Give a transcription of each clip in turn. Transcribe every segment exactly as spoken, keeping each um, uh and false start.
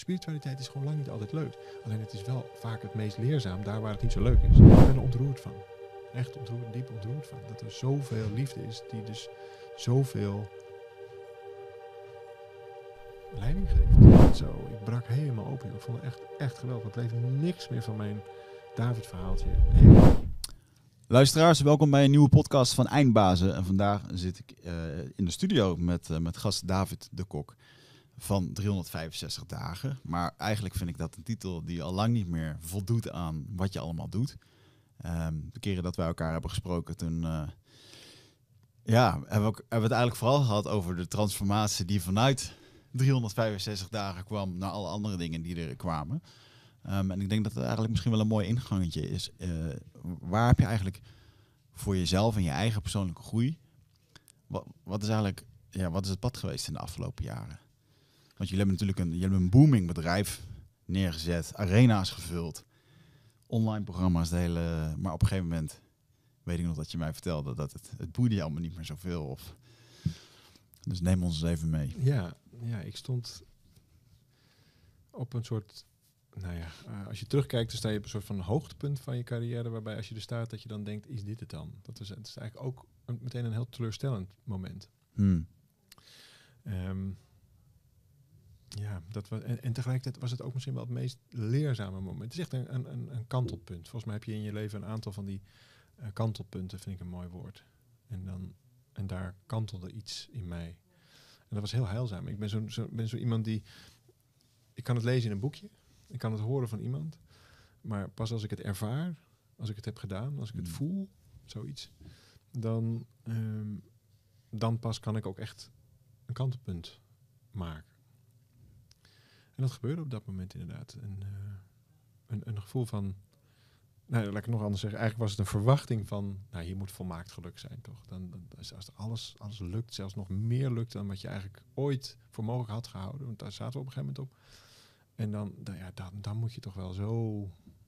spiritualiteit is gewoon lang niet altijd leuk. Alleen het is wel vaak het meest leerzaam daar waar het niet zo leuk is. Ik ben er ontroerd van. Echt ontroerd, diep ontroerd van. Dat er zoveel liefde is die dus zoveel leiding geeft. Zo, ik brak helemaal open. Ik vond het echt, echt geweldig. Het leeft niks meer van mijn David-verhaaltje. Helemaal. Luisteraars, welkom bij een nieuwe podcast van Eindbazen. En vandaag zit ik uh, in de studio met, uh, met gast David de Kok van driehonderdvijfenzestig dagen. Maar eigenlijk vind ik dat een titel die al lang niet meer voldoet aan wat je allemaal doet. Um, de keren dat wij elkaar hebben gesproken, toen uh, ja, hebben, we ook, hebben we het eigenlijk vooral gehad over de transformatie die vanuit driehonderdvijfenzestig dagen kwam naar alle andere dingen die er kwamen. Um, en ik denk dat het eigenlijk misschien wel een mooi ingangetje is. Uh, waar heb je eigenlijk voor jezelf en je eigen persoonlijke groei, wat, wat is eigenlijk, ja, wat is het pad geweest in de afgelopen jaren? Want jullie hebben natuurlijk een, jullie hebben een booming bedrijf neergezet, arena's gevuld, online programma's, de hele, maar op een gegeven moment weet ik nog dat je mij vertelde dat het, het boeide je allemaal niet meer zoveel. Of, dus neem ons eens even mee. Ja, ja, ik stond op een soort, nou ja, uh, als je terugkijkt, dan sta je op een soort van hoogtepunt van je carrière, waarbij als je er staat, dat je dan denkt, is dit het dan? Dat is, het is eigenlijk ook een, meteen een heel teleurstellend moment. Hmm. Um, ja, dat was, en, en tegelijkertijd was het ook misschien wel het meest leerzame moment. Het is echt een, een, een kantelpunt. Volgens mij heb je in je leven een aantal van die uh, kantelpunten, vind ik een mooi woord. En, dan, en daar kantelde iets in mij. En dat was heel heilzaam. Ik ben zo, zo, ben zo iemand die, ik kan het lezen in een boekje. Ik kan het horen van iemand. Maar pas als ik het ervaar, als ik het heb gedaan, als ik het voel, zoiets, dan, um, dan pas kan ik ook echt een kantelpunt maken. En dat gebeurde op dat moment inderdaad. Een, uh, een, een gevoel van, nou, laat ik het nog anders zeggen, eigenlijk was het een verwachting van, nou, hier moet volmaakt geluk zijn, toch? Dan, dan, als alles, alles lukt, zelfs nog meer lukt dan wat je eigenlijk ooit voor mogelijk had gehouden. Want daar zaten we op een gegeven moment op. En dan, dan, ja, dan, dan moet je toch wel zo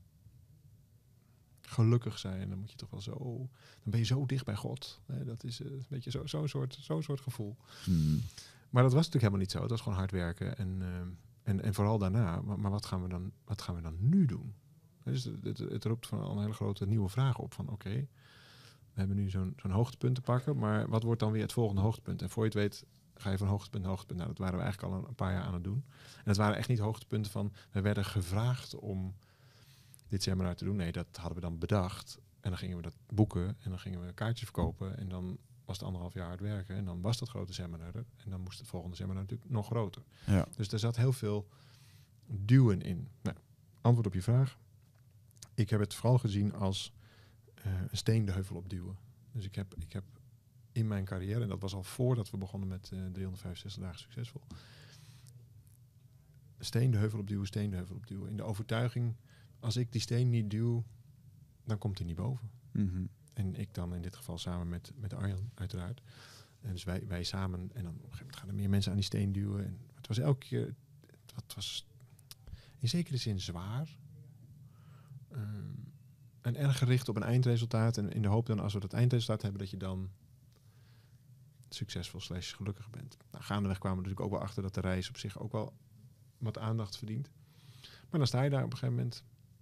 gelukkig zijn. Dan moet je toch wel zo, dan ben je zo dicht bij God. Hè? Dat is uh, een beetje zo, zo'n soort, zo'n soort gevoel. Hmm. Maar dat was natuurlijk helemaal niet zo. Het was gewoon hard werken. En, uh, en, en vooral daarna. Maar, maar wat gaan we dan, wat gaan we dan nu doen? Dus het, het, het roept van al een hele grote nieuwe vraag op. Van oké, okay, we hebben nu zo'n, zo'n hoogtepunt te pakken. Maar wat wordt dan weer het volgende hoogtepunt? En voor je het weet, ga je van hoogtepunt naar hoogtepunt. Nou, dat waren we eigenlijk al een, een paar jaar aan het doen. En dat waren echt niet hoogtepunten van, we werden gevraagd om dit seminar te doen. Nee, dat hadden we dan bedacht. En dan gingen we dat boeken en dan gingen we kaartjes verkopen. En dan was het anderhalf jaar hard werken. En dan was dat grote seminar er. En dan moest het volgende seminar natuurlijk nog groter. Ja. Dus er zat heel veel duwen in. Nou, antwoord op je vraag. Ik heb het vooral gezien als uh, een steen de heuvel opduwen. Dus ik heb, ik heb in mijn carrière, en dat was al voordat we begonnen met uh, driehonderdvijfenzestig dagen succesvol, steen de heuvel opduwen, steen de heuvel opduwen. In de overtuiging, als ik die steen niet duw, dan komt hij niet boven. Mm-hmm. En ik dan in dit geval samen met, met Arjan, uiteraard. En dus wij, wij samen, en dan op een gegeven moment gaan er meer mensen aan die steen duwen. En het was elke keer, het was in zekere zin zwaar. Um, en erg gericht op een eindresultaat. En in de hoop dan, als we dat eindresultaat hebben, dat je dan succesvol slash gelukkig bent. Nou, gaandeweg kwamen we natuurlijk ook wel achter dat de reis op zich ook wel wat aandacht verdient. Maar dan sta je daar op een gegeven moment.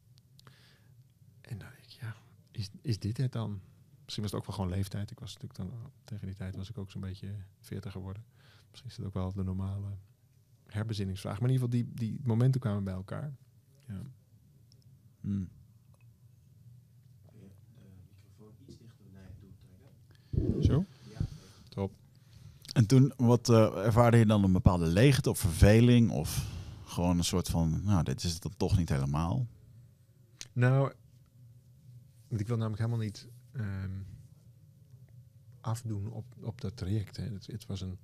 En dan denk ik, ja, is, is dit het dan? Misschien was het ook wel gewoon leeftijd. Ik was natuurlijk dan, tegen die tijd was ik ook zo'n beetje veertig geworden. Misschien is het ook wel de normale herbezinningsvraag. Maar in ieder geval, die, die momenten kwamen bij elkaar. Ja. Hmm. Kun je de microfoon iets dichter naar je toe trekken? Zo? Ja. Top. En toen, wat uh, ervaarde je dan een bepaalde leegte of verveling? Of gewoon een soort van, nou, dit is het dan toch niet helemaal? Nou, ik wil namelijk helemaal niet um, afdoen op, op dat traject. Hè. Het, het was een,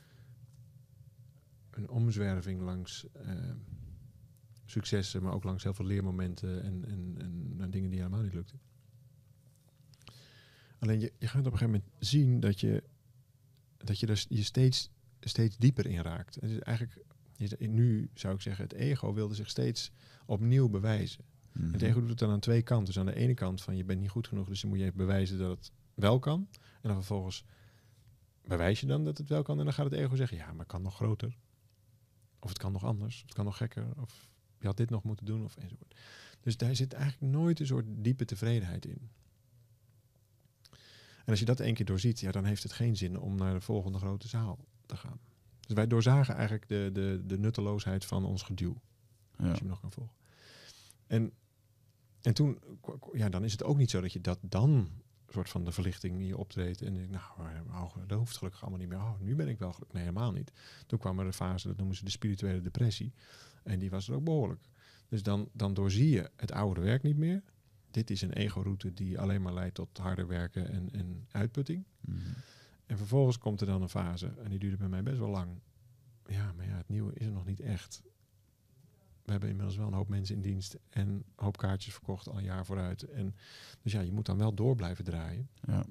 een omzwerving langs uh, successen, maar ook langs heel veel leermomenten en, en, en, en dingen die helemaal niet lukten. Alleen je, je gaat op een gegeven moment zien dat je, dat je er je steeds, steeds dieper in raakt. Het is eigenlijk, nu zou ik zeggen, het ego wilde zich steeds opnieuw bewijzen. Mm-hmm. Het ego doet het dan aan twee kanten. Dus aan de ene kant van je bent niet goed genoeg, dus dan moet je even bewijzen dat het wel kan. En dan vervolgens bewijs je dan dat het wel kan en dan gaat het ego zeggen, ja, maar het kan nog groter. Of het kan nog anders, of het kan nog gekker, of je had dit nog moeten doen, of enzovoort. Dus daar zit eigenlijk nooit een soort diepe tevredenheid in. En als je dat één keer doorziet, ja, dan heeft het geen zin om naar de volgende grote zaal te gaan. Dus wij doorzagen eigenlijk de, de, de nutteloosheid van ons geduw. Ja. Als je me nog kan volgen. En, en toen, ja, dan is het ook niet zo dat je dat dan een soort van de verlichting in je optreedt. En ik, nou, oh, dat hoeft gelukkig allemaal niet meer. Oh, nu ben ik wel gelukkig. Nee, helemaal niet. Toen kwam er een fase, dat noemen ze de spirituele depressie. En die was er ook behoorlijk. Dus dan, dan doorzie je het oude werk niet meer. Dit is een ego-route die alleen maar leidt tot harder werken en, en uitputting. Mm-hmm. En vervolgens komt er dan een fase, en die duurde bij mij best wel lang. Ja, maar ja, het nieuwe is er nog niet echt. We hebben inmiddels wel een hoop mensen in dienst en een hoop kaartjes verkocht al een jaar vooruit. En, dus ja, je moet dan wel door blijven draaien. Ja.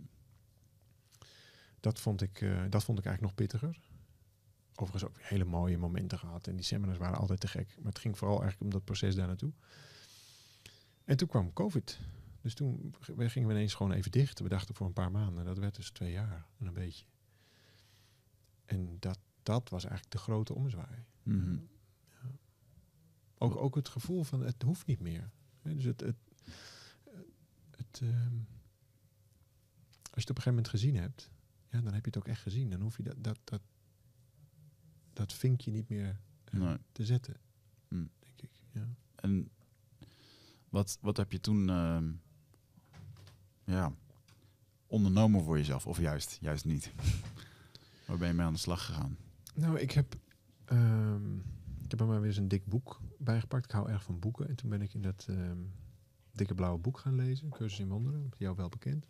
Dat vond ik, uh, dat vond ik eigenlijk nog pittiger. Overigens ook hele mooie momenten gehad. En die seminars waren altijd te gek. Maar het ging vooral eigenlijk om dat proces daar naartoe. En toen kwam COVID. Dus toen gingen we ineens gewoon even dicht. We dachten voor een paar maanden. Dat werd dus twee jaar en een beetje. En dat, dat was eigenlijk de grote ommezwaai. Mm-hmm. Ja. Ook, ook het gevoel van het hoeft niet meer. He, dus het... het, het um, als je het op een gegeven moment gezien hebt, ja, dan heb je het ook echt gezien. Dan hoef je dat, dat, dat, dat vinkje niet meer uh, nee. te zetten, mm. denk ik. Ja. En wat, wat heb je toen uh, ja, ondernomen voor jezelf? Of juist, juist niet? Waar ben je mee aan de slag gegaan? Nou, ik heb, um, ik heb er maar weer eens een dik boek bijgepakt. Ik hou erg van boeken. En toen ben ik in dat um, dikke blauwe boek gaan lezen. Cursus in Wonderen, jou wel bekend.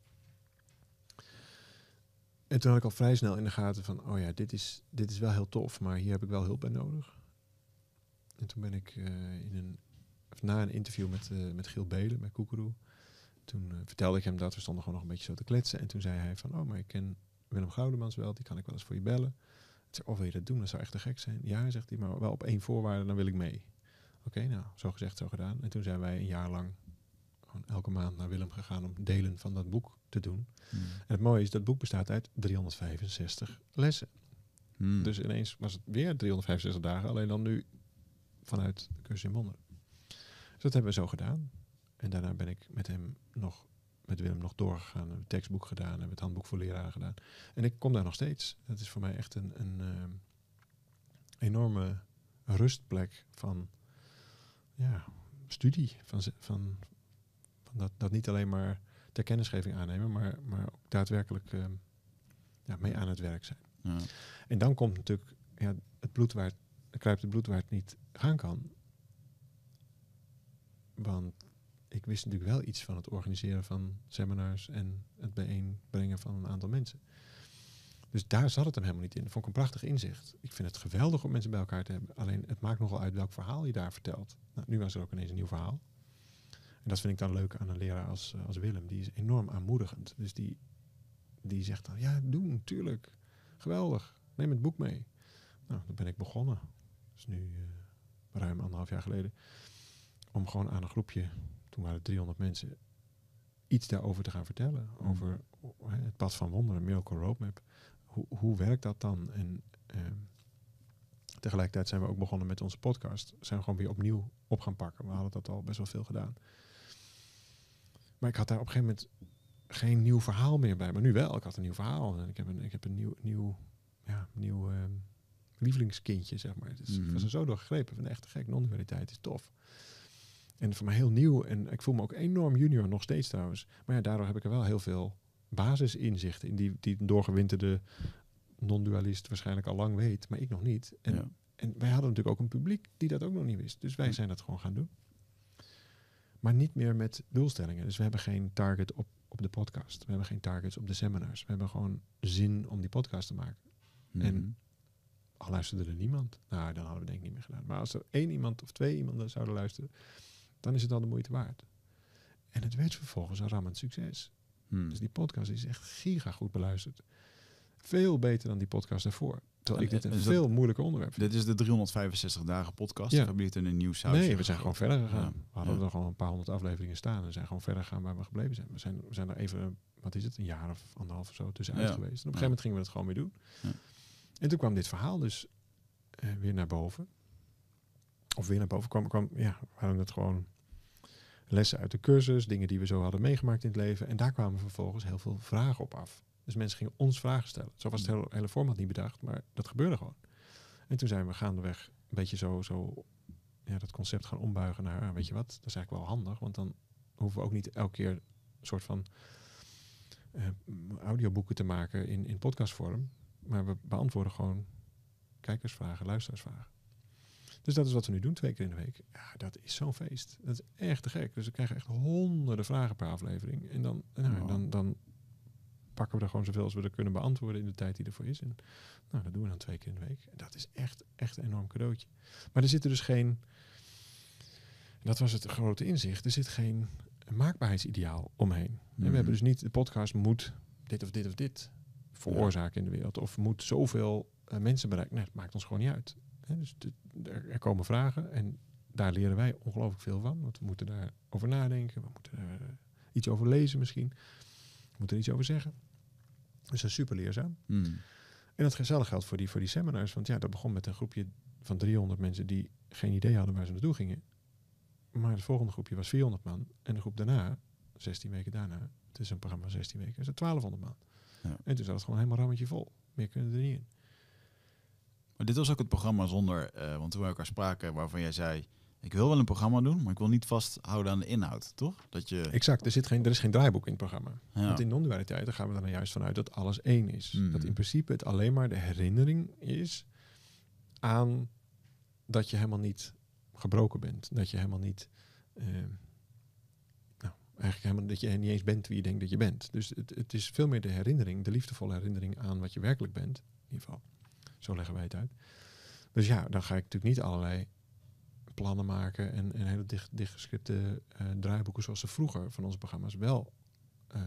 En toen had ik al vrij snel in de gaten van, oh ja, dit is, dit is wel heel tof, maar hier heb ik wel hulp bij nodig. En toen ben ik uh, in een, of na een interview met, uh, met Giel Belen, bij Koekeroe, toen uh, vertelde ik hem dat, we stonden gewoon nog een beetje zo te kletsen. En toen zei hij van, oh, maar ik ken Willem Goudemans wel, die kan ik wel eens voor je bellen. Ik zei, oh, wil je dat doen? Dat zou echt te gek zijn. Ja, zegt hij, maar wel op één voorwaarde, dan wil ik mee. Oké, okay, nou, zo gezegd, zo gedaan. En toen zijn wij een jaar lang gewoon elke maand naar Willem gegaan om delen van dat boek te doen. Mm. En het mooie is, dat boek bestaat uit driehonderdvijfenzestig lessen. Mm. Dus ineens was het weer driehonderdvijfenzestig dagen, alleen dan nu vanuit de cursus in Wonderen. Dus dat hebben we zo gedaan. En daarna ben ik met hem nog, met Willem nog doorgegaan. Hebben het tekstboek gedaan, hebben het handboek voor leraren gedaan. En ik kom daar nog steeds. Dat is voor mij echt een, een uh, enorme rustplek van ja, studie. Van, van, van dat, dat niet alleen maar ter kennisgeving aannemen, maar, maar ook daadwerkelijk uh, ja, mee aan het werk zijn. Ja. En dan komt natuurlijk ja, het bloed waar het, kruipt het bloed waar het niet gaan kan. Want ik wist natuurlijk wel iets van het organiseren van seminars en het bijeenbrengen van een aantal mensen. Dus daar zat het hem helemaal niet in. Dat vond ik een prachtig inzicht. Ik vind het geweldig om mensen bij elkaar te hebben. Alleen het maakt nogal uit welk verhaal je daar vertelt. Nou, nu was er ook ineens een nieuw verhaal. En dat vind ik dan leuk aan een leraar als, uh, als Willem. Die is enorm aanmoedigend. Dus die, die zegt dan, ja, doen, tuurlijk. Geweldig. Neem het boek mee. Nou, dan ben ik begonnen. Dat is nu uh, ruim anderhalf jaar geleden. Om gewoon aan een groepje, toen waren het driehonderd mensen, iets daarover te gaan vertellen. Mm. Over uh, het pad van wonderen, Miracle Roadmap. Hoe, hoe werkt dat dan? En uh, tegelijkertijd zijn we ook begonnen met onze podcast. Zijn we gewoon weer opnieuw op gaan pakken. We hadden dat al best wel veel gedaan. Maar ik had daar op een gegeven moment geen nieuw verhaal meer bij. Maar nu wel. Ik had een nieuw verhaal. En ik heb een, ik heb een nieuw, nieuw, ja, nieuw uh, lievelingskindje, zeg maar. Dus mm-hmm. Ik was er zo door gegrepen. Van echt te gek. Non-dualiteit is tof. En voor mij heel nieuw. En ik voel me ook enorm junior, nog steeds trouwens. Maar ja, daardoor heb ik er wel heel veel basisinzichten in. Die, die een doorgewinterde non-dualist waarschijnlijk al lang weet. Maar ik nog niet. En, ja. en wij hadden natuurlijk ook een publiek die dat ook nog niet wist. Dus wij zijn dat gewoon gaan doen. Maar niet meer met doelstellingen. Dus we hebben geen target op, op de podcast. We hebben geen targets op de seminars. We hebben gewoon zin om die podcast te maken. Mm-hmm. En al luisterde er niemand, nou, dan hadden we denk ik niet meer gedaan. Maar als er één iemand of twee iemanden zouden luisteren, dan is het al de moeite waard. En het werd vervolgens een rammend succes. Hmm. Dus die podcast is echt giga goed beluisterd. Veel beter dan die podcast daarvoor. Terwijl en, ik dit een veel dat, moeilijker onderwerp vind. Dit is de driehonderdvijfenzestig dagen podcast. Ja. Of hebben jullie het in een nieuw sausje? Nee, we zijn gewoon verder gegaan. Ja. We hadden ja. er gewoon een paar honderd afleveringen staan. En zijn gewoon verder gegaan waar we gebleven zijn. We zijn, we zijn er even, wat is het, een jaar of anderhalf of zo tussenuit ja. geweest. En op een gegeven moment gingen we het gewoon weer doen. Ja. En toen kwam dit verhaal dus uh, weer naar boven. Of weer naar boven kwam, kwam, ja, waren het gewoon lessen uit de cursus, dingen die we zo hadden meegemaakt in het leven. En daar kwamen vervolgens heel veel vragen op af. Dus mensen gingen ons vragen stellen. Zo was het hele, hele format niet bedacht, maar dat gebeurde gewoon. En toen zijn we gaandeweg een beetje zo, zo ja, dat concept gaan ombuigen naar, ah, weet je wat, dat is eigenlijk wel handig, want dan hoeven we ook niet elke keer een soort van uh, audioboeken te maken in, in podcastvorm, maar we beantwoorden gewoon kijkersvragen, luisteraarsvragen. Dus dat is wat we nu doen, twee keer in de week. Ja, dat is zo'n feest. Dat is echt te gek. Dus we krijgen echt honderden vragen per aflevering. En dan, nou, Oh. dan, dan pakken we er gewoon zoveel als we er kunnen beantwoorden in de tijd die ervoor is. En nou, dat doen we dan twee keer in de week. En dat is echt, echt een enorm cadeautje. Maar er zit er dus geen, dat was het grote inzicht, er zit geen maakbaarheidsideaal omheen. Mm. En we hebben dus niet, de podcast moet dit of dit of dit veroorzaken in de wereld. Of moet zoveel uh, mensen bereiken. Nee, het maakt ons gewoon niet uit. He, dus de, er, er komen vragen en daar leren wij ongelooflijk veel van. Want we moeten daarover nadenken. We moeten er uh, iets over lezen misschien. We moeten er iets over zeggen. Dus dat is super leerzaam. Mm. En dat gezellig geldt voor die, voor die seminars. Want ja, dat begon met een groepje van driehonderd mensen die geen idee hadden waar ze naartoe gingen. Maar het volgende groepje was vierhonderd man. En de groep daarna, zestien weken daarna, het is een programma van zestien weken, is het twaalfhonderd man. Ja. En toen zat het gewoon helemaal rammetje vol. Meer kunnen er niet in. Maar dit was ook het programma zonder, uh, want toen we elkaar spraken, waarvan jij zei, ik wil wel een programma doen, maar ik wil niet vasthouden aan de inhoud, toch? Dat je... Exact, er, zit geen, er is geen draaiboek in het programma. Ja. Want in non-dualiteit daar gaan we dan juist vanuit dat alles één is. Mm. Dat in principe het alleen maar de herinnering is aan dat je helemaal niet gebroken bent. Dat je helemaal niet, uh, nou, eigenlijk helemaal, dat je niet eens bent wie je denkt dat je bent. Dus het, het is veel meer de herinnering, de liefdevolle herinnering aan wat je werkelijk bent. In ieder geval, zo leggen wij het uit. Dus ja, dan ga ik natuurlijk niet allerlei plannen maken en, en hele dicht, dichtgeschripte uh, draaiboeken zoals ze vroeger van onze programma's wel uh,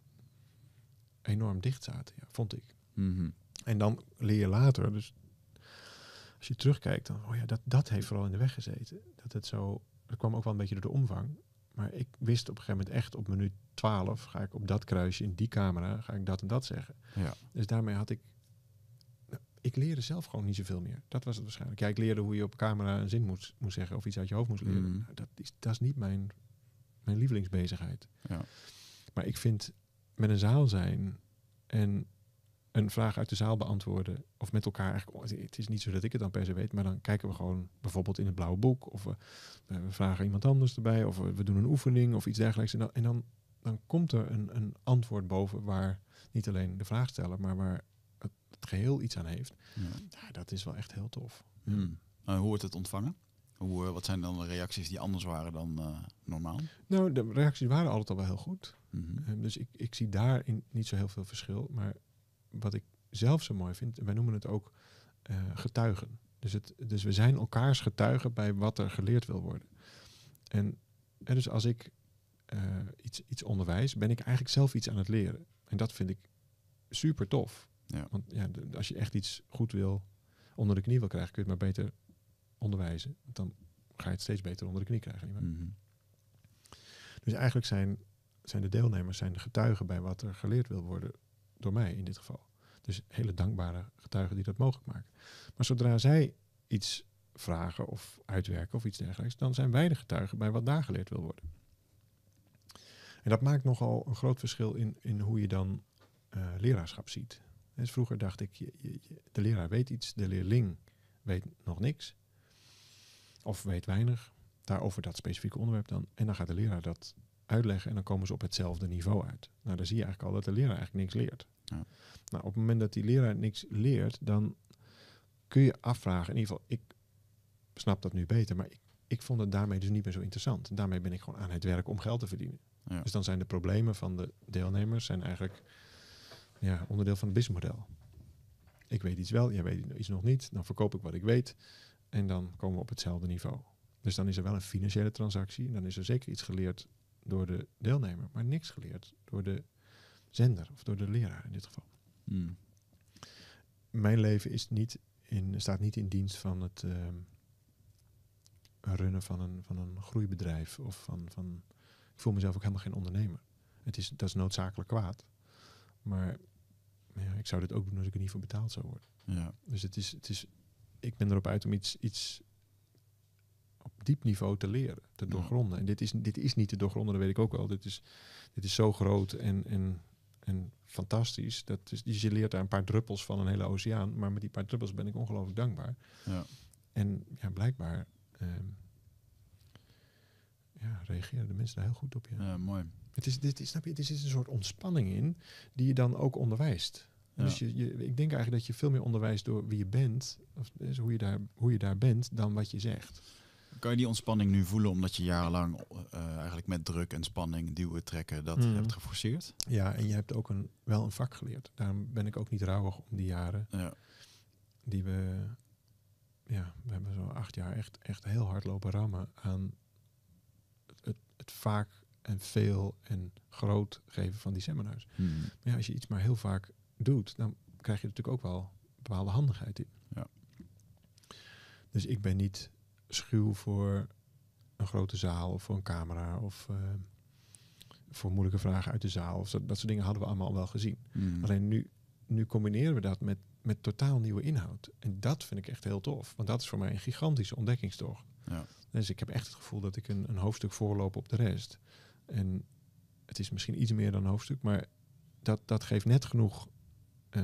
enorm dicht zaten, ja, vond ik. Mm-hmm. En dan leer je later, dus als je terugkijkt, dan, oh ja, dat, dat heeft vooral in de weg gezeten. Dat het zo, dat kwam ook wel een beetje door de omvang. Maar ik wist op een gegeven moment echt, op minuut twaalf ga ik op dat kruisje in die camera, ga ik dat en dat zeggen. Ja. Dus daarmee had ik, nou, ik leerde zelf gewoon niet zoveel meer. Dat was het waarschijnlijk. Ja, ik leerde hoe je op camera een zin moest, moest zeggen of iets uit je hoofd moest leren. Mm. Nou, dat, is, dat is niet mijn, mijn lievelingsbezigheid. Ja. Maar ik vind met een zaal zijn en een vraag uit de zaal beantwoorden of met elkaar eigenlijk, het is niet zo dat ik het dan per se weet, maar dan kijken we gewoon bijvoorbeeld in het blauwe boek of we, we vragen iemand anders erbij of we, we doen een oefening of iets dergelijks en dan, en dan, dan komt er een, een antwoord boven waar niet alleen de vraagsteller, maar waar het, het geheel iets aan heeft. Ja. Ja, dat is wel echt heel tof. Mm. Uh, hoe wordt het ontvangen? Hoe, uh, wat zijn dan de reacties die anders waren dan uh, normaal? Nou, de reacties waren altijd al wel heel goed. Mm-hmm. Um, dus ik, ik zie daarin niet zo heel veel verschil, maar wat ik zelf zo mooi vind, wij noemen het ook uh, getuigen. Dus, het, dus we zijn elkaars getuigen bij wat er geleerd wil worden. En, en dus als ik uh, iets, iets onderwijs, ben ik eigenlijk zelf iets aan het leren. En dat vind ik super tof. Ja. Want ja, de, als je echt iets goed wil, onder de knie wil krijgen, kun je het maar beter onderwijzen. Want dan ga je het steeds beter onder de knie krijgen. Mm-hmm. Dus eigenlijk zijn, zijn de deelnemers zijn de getuigen bij wat er geleerd wil worden. Door mij in dit geval. Dus hele dankbare getuigen die dat mogelijk maken. Maar zodra zij iets vragen of uitwerken of iets dergelijks, dan zijn wij de getuigen bij wat daar geleerd wil worden. En dat maakt nogal een groot verschil in, in hoe je dan uh, leraarschap ziet. Dus vroeger dacht ik, je, je, de leraar weet iets, de leerling weet nog niks. Of weet weinig. Daarover dat specifieke onderwerp dan. En dan gaat de leraar dat uitleggen en dan komen ze op hetzelfde niveau uit. Nou, dan zie je eigenlijk al dat de leraar eigenlijk niks leert. Ja. Nou, op het moment dat die leraar niks leert, dan kun je afvragen, in ieder geval, ik snap dat nu beter, maar ik, ik vond het daarmee dus niet meer zo interessant. En daarmee ben ik gewoon aan het werk om geld te verdienen. Ja. Dus dan zijn de problemen van de deelnemers zijn eigenlijk ja, onderdeel van het businessmodel. Ik weet iets wel, jij weet iets nog niet, dan verkoop ik wat ik weet en dan komen we op hetzelfde niveau. Dus dan is er wel een financiële transactie en dan is er zeker iets geleerd door de deelnemer, maar niks geleerd door de zender of door de leraar in dit geval. Mm. Mijn leven is niet in, staat niet in dienst van het uh, runnen van een, van een groeibedrijf of van, van. Ik voel mezelf ook helemaal geen ondernemer. Het is, dat is noodzakelijk kwaad. Maar ja, ik zou dit ook doen als ik er niet voor betaald zou worden. Ja. Dus het is, het is ik ben erop uit om iets, iets op diep niveau te leren, te Ja. doorgronden. En dit is, dit is niet te doorgronden, dat weet ik ook wel. Dit is, dit is zo groot en, en, en fantastisch. Dat is, je leert daar een paar druppels van een hele oceaan. Maar met die paar druppels ben ik ongelooflijk dankbaar. Ja. En ja, blijkbaar ehm, ja, reageren de mensen daar heel goed op. Ja. Ja, mooi. Het is, dit is, snap je, het is een soort ontspanning in die je dan ook onderwijst. Ja. Dus je, je, ik denk eigenlijk dat je veel meer onderwijst door wie je bent, of dus hoe, je daar, hoe je daar bent, dan wat je zegt. Kan je die ontspanning nu voelen omdat je jarenlang uh, eigenlijk met druk en spanning, duwen, trekken, dat Mm. hebt geforceerd? Ja, en je hebt ook een, wel een vak geleerd. Daarom ben ik ook niet rouwig om die jaren Ja. die we... Ja, we hebben zo acht jaar echt, echt heel hard lopen rammen aan het, het, het vaak en veel en groot geven van die seminars. Hmm. Maar ja, als je iets maar heel vaak doet, dan krijg je natuurlijk ook wel bepaalde handigheid in. Ja. Dus ik ben niet schuw voor een grote zaal of voor een camera of uh, voor moeilijke vragen uit de zaal. Of zo, dat soort dingen hadden we allemaal wel gezien. Hmm. Alleen nu, nu combineren we dat met, met totaal nieuwe inhoud. En dat vind ik echt heel tof. Want dat is voor mij een gigantische ontdekkingstocht. Ja. Dus ik heb echt het gevoel dat ik een, een hoofdstuk voorloop op de rest. En het is misschien iets meer dan een hoofdstuk, maar dat, dat geeft net genoeg uh,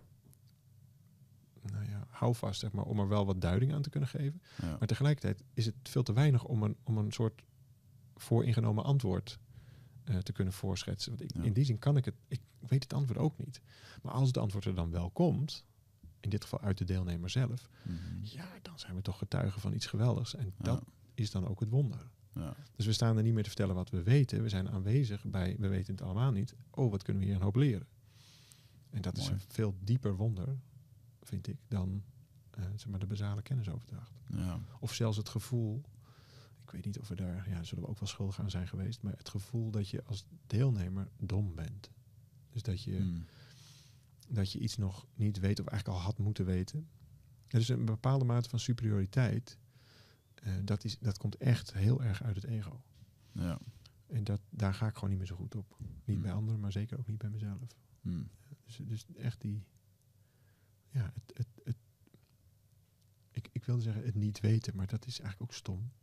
nou ja, houvast, zeg maar, om er wel wat duiding aan te kunnen geven. Ja. Maar tegelijkertijd is het veel te weinig om een, om een soort vooringenomen antwoord uh, te kunnen voorschetsen. Want ik, Ja. in die zin kan ik het, ik weet het antwoord ook niet. Maar als het antwoord er dan wel komt, in dit geval uit de deelnemer zelf, Hmm. ja, dan zijn we toch getuigen van iets geweldigs. En Ja. dat is dan ook het wonder. Ja. Dus we staan er niet meer te vertellen wat we weten. We zijn aanwezig bij, we weten het allemaal niet. Oh, wat kunnen we hier een hoop leren? En dat Mooi. is een veel dieper wonder, vind ik, dan uh, zeg maar de basale kennisoverdracht. Ja. Of zelfs het gevoel, ik weet niet of we daar, ja, zullen we ook wel schuldig aan zijn geweest, maar het gevoel dat je als deelnemer dom bent. Dus dat je, Hmm. dat je iets nog niet weet of eigenlijk al had moeten weten. Er is een bepaalde mate van superioriteit. Uh, dat, is, dat komt echt heel erg uit het ego. Ja. En dat, daar ga ik gewoon niet meer zo goed op. Niet Hmm. bij anderen, maar zeker ook niet bij mezelf. Hmm. Dus, dus echt die... Ja, het, het, het, ik, ik wilde zeggen het niet weten, maar dat is eigenlijk ook stom.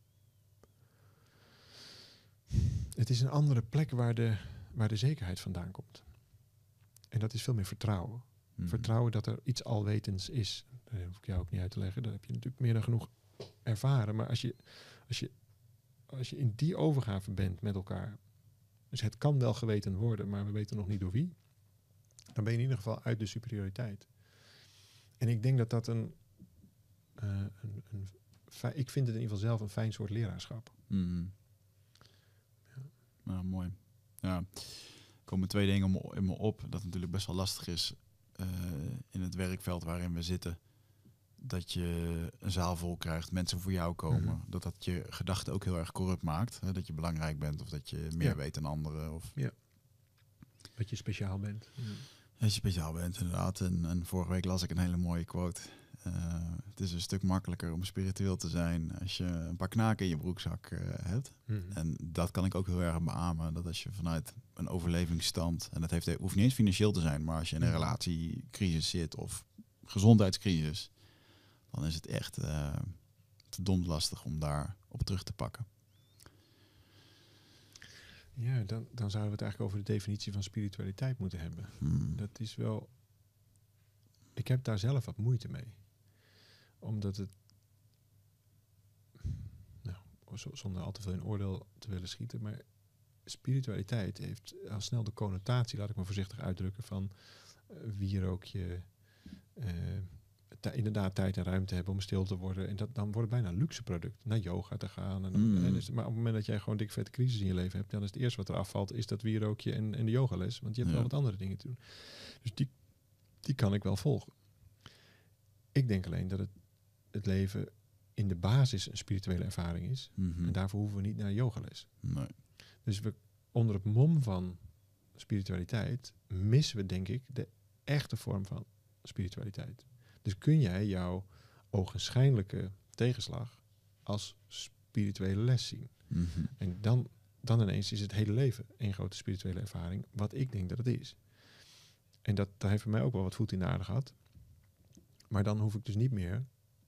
Het is een andere plek waar de, waar de zekerheid vandaan komt. En dat is veel meer vertrouwen. Hmm. Vertrouwen dat er iets alwetends is. Dat hoef ik jou ook niet uit te leggen. Dat heb je natuurlijk meer dan genoeg ervaren. Maar als je, als je, als je in die overgave bent met elkaar, dus het kan wel geweten worden, maar we weten nog niet door wie, dan ben je in ieder geval uit de superioriteit. En ik denk dat dat een, uh, een, een fi- ik vind het in ieder geval zelf een fijn soort leraarschap. Hmm. Ja. Nou, mooi. Ja. Er komen twee dingen in me- in me op. Dat natuurlijk best wel lastig is uh, in het werkveld waarin we zitten. Dat je een zaal vol krijgt, mensen voor jou komen. Mhm. Dat dat je gedachten ook heel erg corrupt maakt. Hè? Dat je belangrijk bent of dat je meer Ja. weet dan anderen. Of Dat je speciaal bent. Ja. dat je speciaal bent, inderdaad. En, en vorige week las ik een hele mooie quote. Uh, het is een stuk makkelijker om spiritueel te zijn als je een paar knaken in je broekzak uh, hebt. Mhm. En dat kan ik ook heel erg beamen. Dat als je vanuit een overlevingsstand, en dat heeft, hoeft niet eens financieel te zijn, maar als je in een Mhm. relatiecrisis zit of gezondheidscrisis, dan is het echt uh, verdomd lastig om daar op terug te pakken. Ja, dan, dan zouden we het eigenlijk over de definitie van spiritualiteit moeten hebben. Hmm. Dat is wel... Ik heb daar zelf wat moeite mee. Omdat het... Nou, z- zonder al te veel in oordeel te willen schieten, maar spiritualiteit heeft al snel de connotatie, laat ik me voorzichtig uitdrukken, van uh, wierookje, uh, t- inderdaad tijd en ruimte hebben om stil te worden. En dat, dan wordt het bijna een luxe product. Naar yoga te gaan. En, Mm. en is, maar op het moment dat jij gewoon dik vette crisis in je leven hebt, dan is het eerste wat er afvalt, is dat wierookje en, en de yogales. Want je hebt Ja. wel wat andere dingen te doen. Dus die, die kan ik wel volgen. Ik denk alleen dat het, het leven in de basis een spirituele ervaring is. Mm-hmm. En daarvoor hoeven we niet naar yogales. Nee. Dus we onder het mom van spiritualiteit missen we, denk ik, de echte vorm van spiritualiteit. Dus kun jij jouw ogenschijnlijke tegenslag als spirituele les zien. Mm-hmm. En dan, dan ineens is het hele leven een grote spirituele ervaring, wat ik denk dat het is. En dat, dat heeft voor mij ook wel wat voet in de aarde gehad. Maar dan hoef ik dus niet meer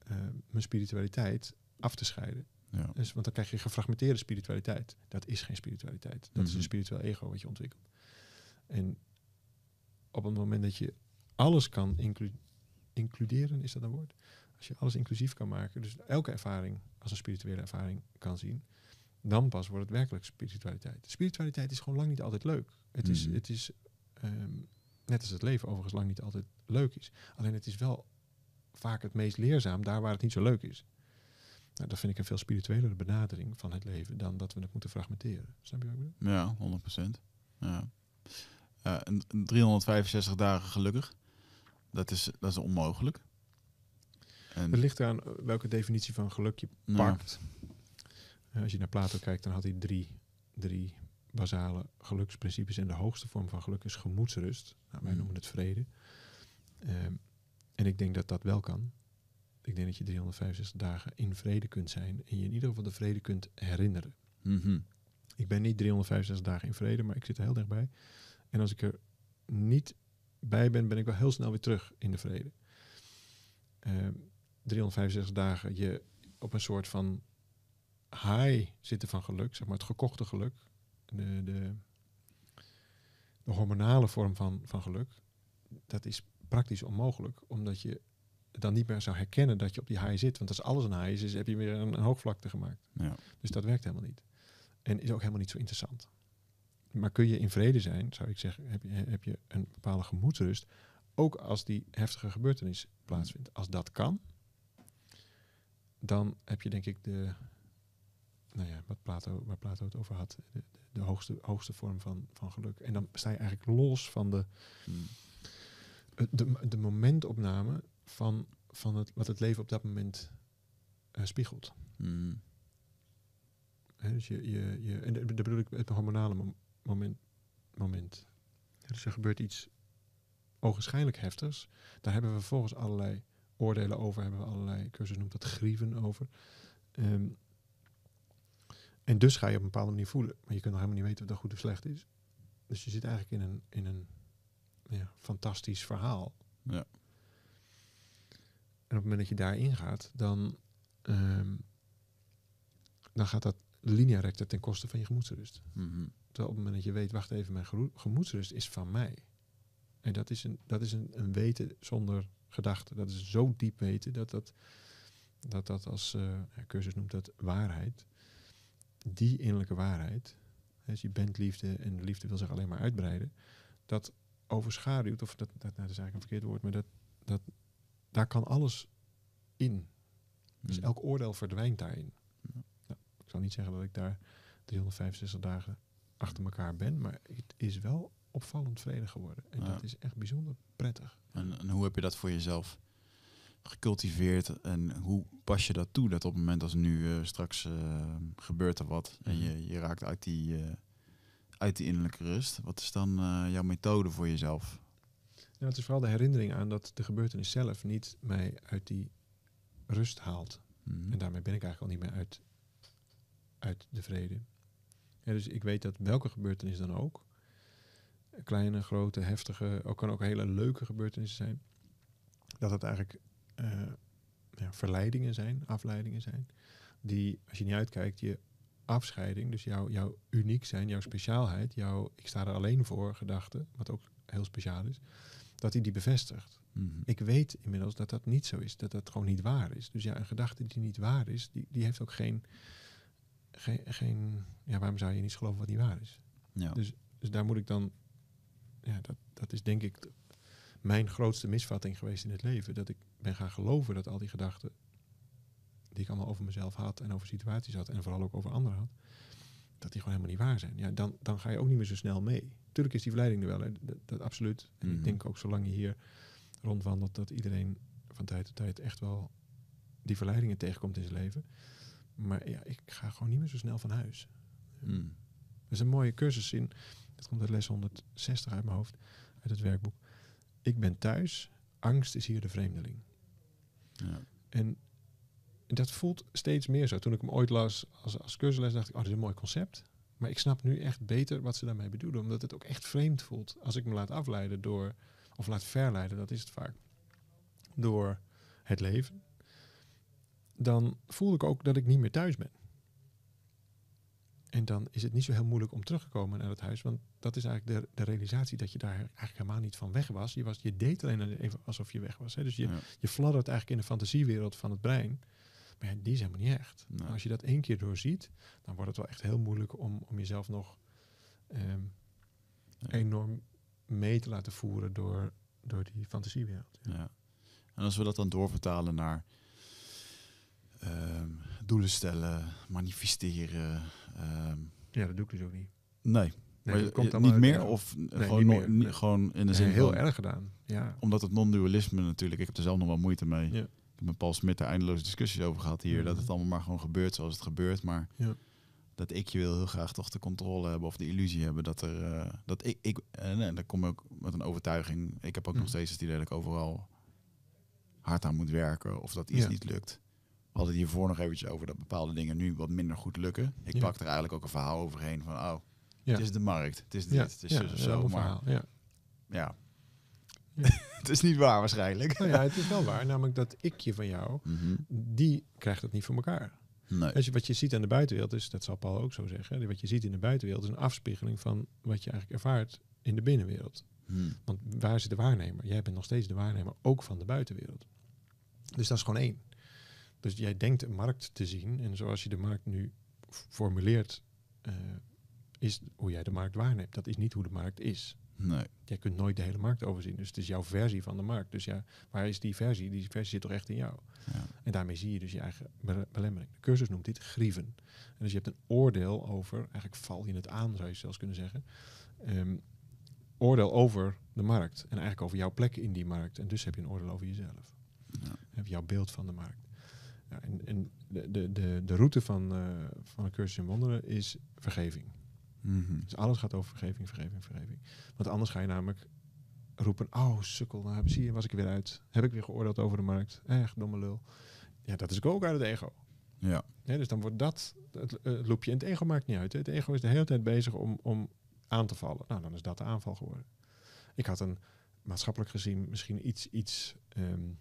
uh, mijn spiritualiteit af te scheiden. Ja. Dus, want dan krijg je gefragmenteerde spiritualiteit. Dat is geen spiritualiteit. Dat Mm-hmm. is een spiritueel ego wat je ontwikkelt. En op het moment dat je alles kan inclu- includeren, is dat een woord? Als je alles inclusief kan maken, dus elke ervaring als een spirituele ervaring kan zien, dan pas wordt het werkelijk spiritualiteit. Spiritualiteit is gewoon lang niet altijd leuk. Het is, Mm-hmm. het is um, net als het leven overigens lang niet altijd leuk is. Alleen het is wel vaak het meest leerzaam daar waar het niet zo leuk is. Nou, dat vind ik een veel spirituelere benadering van het leven dan dat we het moeten fragmenteren. Snap je wat ik bedoel? Ja, honderd procent. Ja. Uh, en driehonderdvijfenzestig dagen gelukkig, dat is, dat is onmogelijk. En Het ligt eraan welke definitie van geluk je pakt. Ja. Als je naar Plato kijkt, dan had hij drie, drie basale geluksprincipes. En de hoogste vorm van geluk is gemoedsrust. Nou, wij mm. noemen het vrede. Um, en ik denk dat dat wel kan. Ik denk dat je driehonderdvijfenzestig dagen in vrede kunt zijn. En je in ieder geval de vrede kunt herinneren. Mm-hmm. Ik ben niet driehonderdvijfenzestig dagen in vrede, maar ik zit er heel dichtbij. En als ik er niet bij ben, ben ik wel heel snel weer terug in de vrede. Um, driehonderdvijfenzestig dagen je op een soort van high zitten van geluk, zeg maar het gekochte geluk. De, de, de hormonale vorm van, van geluk. Dat is praktisch onmogelijk, omdat je dan niet meer zou herkennen dat je op die high zit. Want als alles een high is, is heb je weer een, een hoogvlakte gemaakt. Ja. Dus dat werkt helemaal niet. En is ook helemaal niet zo interessant. Maar kun je in vrede zijn, zou ik zeggen, heb je, heb je een bepaalde gemoedsrust, ook als die heftige gebeurtenis plaatsvindt. Als dat kan, dan heb je denk ik de, nou ja, wat Plato, waar Plato het over had, de, de, de hoogste, hoogste vorm van, van geluk. En dan sta je eigenlijk los van de, Mm. de, de momentopname van, van het, wat het leven op dat moment uh, spiegelt. Mm. He, dus je, je, je, en dat bedoel ik het hormonale mom- moment. moment. Ja, dus er gebeurt iets ogenschijnlijk heftigs. Daar hebben we vervolgens allerlei oordelen over, hebben we allerlei cursus noemt dat grieven over. Um, en dus ga je op een bepaalde manier voelen. Maar je kunt nog helemaal niet weten of dat goed of slecht is. Dus je zit eigenlijk in een, in een ja, fantastisch verhaal. Ja. En op het moment dat je daarin gaat, dan, um, dan gaat dat linea recta ten koste van je gemoedsrust. Mm-hmm. Terwijl op het moment dat je weet, wacht even, mijn gero- gemoedsrust is van mij. En dat is een, dat is een, een weten zonder gedachte. Dat is zo diep weten dat dat, dat, dat als uh, ja, cursus noemt dat waarheid. Die innerlijke waarheid, als je bent liefde en de liefde wil zich alleen maar uitbreiden, dat overschaduwt, of dat, dat, nou, dat is eigenlijk een verkeerd woord, maar dat, dat, daar kan alles in. Dus Mm. elk oordeel verdwijnt daarin. Ja. Nou, ik zal niet zeggen dat ik daar driehonderdvijfenzestig dagen achter elkaar ben, maar het is wel opvallend vredig geworden. En Ja. dat is echt bijzonder prettig. En, en hoe heb je dat voor jezelf gecultiveerd en hoe pas je dat toe? Dat op het moment als nu uh, straks uh, gebeurt er wat en je, je raakt uit die, uh, uit die innerlijke rust. Wat is dan uh, jouw methode voor jezelf? Nou, het is vooral de herinnering aan dat de gebeurtenis zelf niet mij uit die rust haalt. Mm-hmm. En daarmee ben ik eigenlijk al niet meer uit, uit de vrede. Ja, dus ik weet dat welke gebeurtenis dan ook, kleine, grote, heftige, ook kan ook hele leuke gebeurtenissen zijn, dat het eigenlijk uh, ja, verleidingen zijn, afleidingen zijn, die, als je niet uitkijkt, je afscheiding, dus jouw, jouw uniek zijn, jouw speciaalheid, jouw ik sta er alleen voor gedachte, wat ook heel speciaal is, dat die die bevestigt. Mm-hmm. Ik weet inmiddels dat dat niet zo is, dat dat gewoon niet waar is. Dus ja, een gedachte die niet waar is, die, die heeft ook geen, geen, geen, ja, waarom zou je niet geloven wat niet waar is? Ja. Dus, dus daar moet ik dan, ja, dat, dat is denk ik de, mijn grootste misvatting geweest in het leven. Dat ik ben gaan geloven dat al die gedachten die ik allemaal over mezelf had en over situaties had en vooral ook over anderen had, dat die gewoon helemaal niet waar zijn. Ja, dan, dan ga je ook niet meer zo snel mee. Tuurlijk is die verleiding er wel, hè. Dat, dat absoluut. En Mm-hmm. ik denk ook zolang je hier rondwandelt, dat iedereen van tijd tot tijd echt wel die verleidingen tegenkomt in zijn leven. Maar ja, ik ga gewoon niet meer zo snel van huis. Mm. Er is een mooie cursus in, dat komt uit les honderdzestig uit mijn hoofd, uit het werkboek. Ik ben thuis, angst is hier de vreemdeling. Ja. En dat voelt steeds meer zo. Toen ik hem ooit las als, als cursusles, dacht ik, oh, dat is een mooi concept. Maar ik snap nu echt beter wat ze daarmee bedoelen. Omdat het ook echt vreemd voelt. Als ik me laat afleiden door, of laat verleiden, dat is het vaak, door het leven. dan voelde ik ook dat ik niet meer thuis ben. En dan is het niet zo heel moeilijk om terug te komen naar het huis. Want dat is eigenlijk de, de realisatie dat je daar eigenlijk helemaal niet van weg was. Je, was, je deed alleen even alsof je weg was. Hè. Dus je, Ja. je fladdert eigenlijk in de fantasiewereld van het brein. Maar ja, die is helemaal niet echt. Nee. Als je dat één keer doorziet, dan wordt het wel echt heel moeilijk om, om jezelf nog um, Ja. enorm mee te laten voeren door, door die fantasiewereld. Ja. Ja. En als we dat dan doorvertalen naar um, doelen stellen, manifesteren. Um, ja, dat doe ik dus ook niet. Nee. Nee, maar dat komt niet allemaal uit- meer? ja. Of Nee, gewoon, niet no- meer. niet- Nee. gewoon in de Nee, zin heel van... erg gedaan. Ja. Omdat het non-dualisme natuurlijk... Ik heb er zelf nog wel moeite mee. Ja. Ik heb met Paul Smit er eindeloze discussies over gehad hier. Mhm. Dat het allemaal maar gewoon gebeurt zoals het gebeurt. Maar Ja. dat ik je wil heel graag toch de controle hebben of de illusie hebben dat er... Uh, dat ik, ik uh, nee, dan kom ik ook met een overtuiging. Ik heb ook Mhm. nog steeds het idee dat ik overal hard aan moet werken. Of dat iets Ja. niet lukt. We hadden het hiervoor nog eventjes over dat bepaalde dingen nu wat minder goed lukken. Ik Ja. plak er eigenlijk ook een verhaal overheen van... Oh, Ja. het is de markt. Het is dit. Ja. Het is Ja, zus of ja, zo. heel Maar verhaal. Ja. ja. Ja. Het is niet waar waarschijnlijk. Nou ja, het is wel waar. Namelijk dat ikje van jou, Mhm. die krijgt het niet voor elkaar. Nee. Als je, wat je ziet aan de buitenwereld is, dat zal Paul ook zo zeggen, hè, wat je ziet in de buitenwereld is een afspiegeling van wat je eigenlijk ervaart in de binnenwereld. Hmm. Want waar zit de waarnemer? Jij bent nog steeds de waarnemer, ook van de buitenwereld. Dus dat is gewoon één. Dus jij denkt een markt te zien en zoals je de markt nu f- formuleert, uh, is hoe jij de markt waarneemt. Dat is niet hoe de markt is. Nee. Jij kunt nooit de hele markt overzien. Dus het is jouw versie van de markt. Dus ja, waar is die versie? Die versie zit toch echt in jou. Ja. En daarmee zie je dus je eigen be- belemmering. De cursus noemt dit grieven. En dus je hebt een oordeel over, eigenlijk val je het aan, zou je zelfs kunnen zeggen. Um, oordeel over de markt. En eigenlijk over jouw plek in die markt. En dus heb je een oordeel over jezelf. Ja. Heb je jouw beeld van de markt. Ja, en en de, de, de, de route van, uh, van een cursus in wonderen is vergeving. Mm-hmm. Dus alles gaat over vergeving, vergeving, vergeving. Want anders ga je namelijk roepen, oh sukkel, nou zie je, was ik er weer uit. Heb ik weer geoordeeld over de markt. Echt domme lul. Ja, dat is ook uit het ego. Ja. Ja, dus dan wordt dat het uh, loopje. En het ego maakt niet uit. Hè. Het ego is de hele tijd bezig om, om aan te vallen. Nou, dan is dat de aanval geworden. Ik had een maatschappelijk gezien misschien iets, iets um,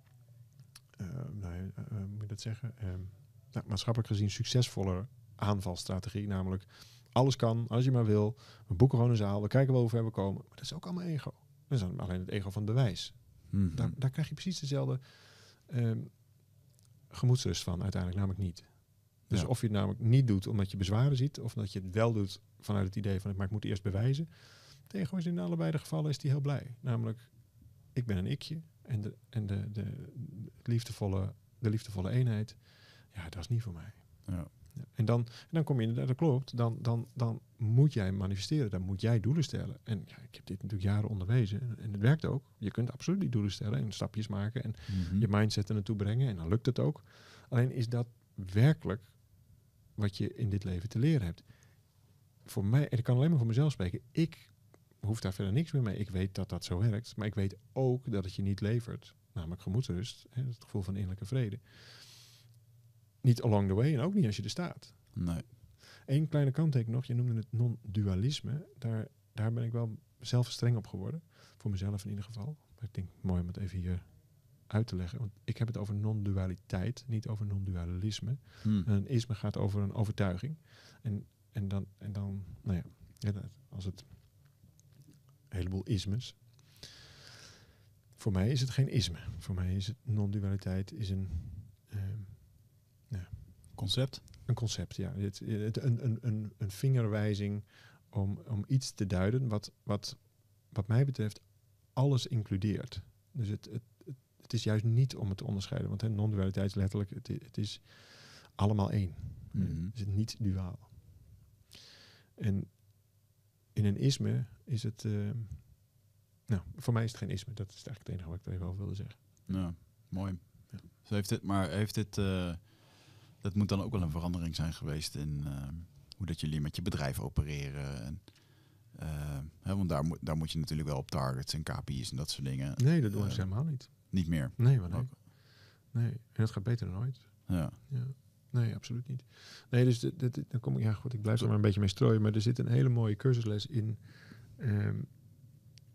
uh, nou, uh, uh, moet je dat zeggen? Um, nou, maatschappelijk gezien succesvoller aanvalstrategie. Namelijk, alles kan, als je maar wil. We boeken gewoon een zaal. We kijken wel hoe ver we komen. Maar dat is ook allemaal ego. Dat is dan alleen het ego van het bewijs. Mm-hmm. Daar, daar krijg je precies dezelfde um, gemoedsrust van uiteindelijk, namelijk niet. Dus ja. of je het namelijk niet doet omdat je bezwaren ziet, of dat je het wel doet vanuit het idee van, maar ik moet eerst bewijzen. Het ego is in allebei de gevallen is die heel blij. Namelijk, ik ben een ikje en de, en de, de, het liefdevolle, de liefdevolle eenheid, ja, dat is niet voor mij. Ja. Ja, en, dan, en dan kom je inderdaad, dat klopt, dan, dan, dan moet jij manifesteren, dan moet jij doelen stellen. En ja, ik heb dit natuurlijk jaren onderwezen en, en het werkt ook. Je kunt absoluut die doelen stellen en stapjes maken en Mm-hmm. je mindset er naartoe brengen en dan lukt het ook. Alleen is dat werkelijk wat je in dit leven te leren hebt. Voor mij, en ik kan alleen maar voor mezelf spreken, ik hoef daar verder niks meer mee. Ik weet dat dat zo werkt, maar ik weet ook dat het je niet levert, namelijk gemoedsrust, hè, het gevoel van innerlijke vrede. Niet along the way en ook niet als je er staat. Nee. Eén kleine kanttekening nog, je noemde het non-dualisme. Daar, daar ben ik wel zelf streng op geworden. Voor mezelf in ieder geval. Maar ik denk, mooi om het even hier uit te leggen. Want ik heb het over non-dualiteit, niet over non-dualisme. Mm. En een isme gaat over een overtuiging. En, en, dan, en dan, nou ja, ja dat, als het een heleboel ismes. Voor mij is het geen isme. Voor mij is het non-dualiteit is een... Um, ja, Concept? Een concept, ja. Het, het, een, een, een, een vingerwijzing om, om iets te duiden wat, wat, wat mij betreft alles includeert. Dus het, het, het, het is juist niet om het te onderscheiden. Want hè, non-dualiteit is letterlijk, het, het is allemaal één. Mm-hmm. Het is niet duaal. En in een isme is het... Uh, nou, voor mij is het geen isme. Dat is eigenlijk het enige wat ik er even over wilde zeggen. Ja, mooi. Ja. Zo heeft dit, maar heeft dit... Uh, dat moet dan ook wel een verandering zijn geweest in uh, hoe dat jullie met je bedrijf opereren. En, uh, hè, want daar moet, daar moet je natuurlijk wel op targets en K P I's en dat soort dingen. Nee, dat doen we uh, helemaal niet. Niet meer? Nee, maar nee. Ook. Nee, en dat gaat beter dan ooit. Ja. Ja. Nee, absoluut niet. Nee, dus dit, dit, dan kom ik, ja goed, ik blijf er maar een beetje mee strooien, maar er zit een hele mooie cursusles in, um,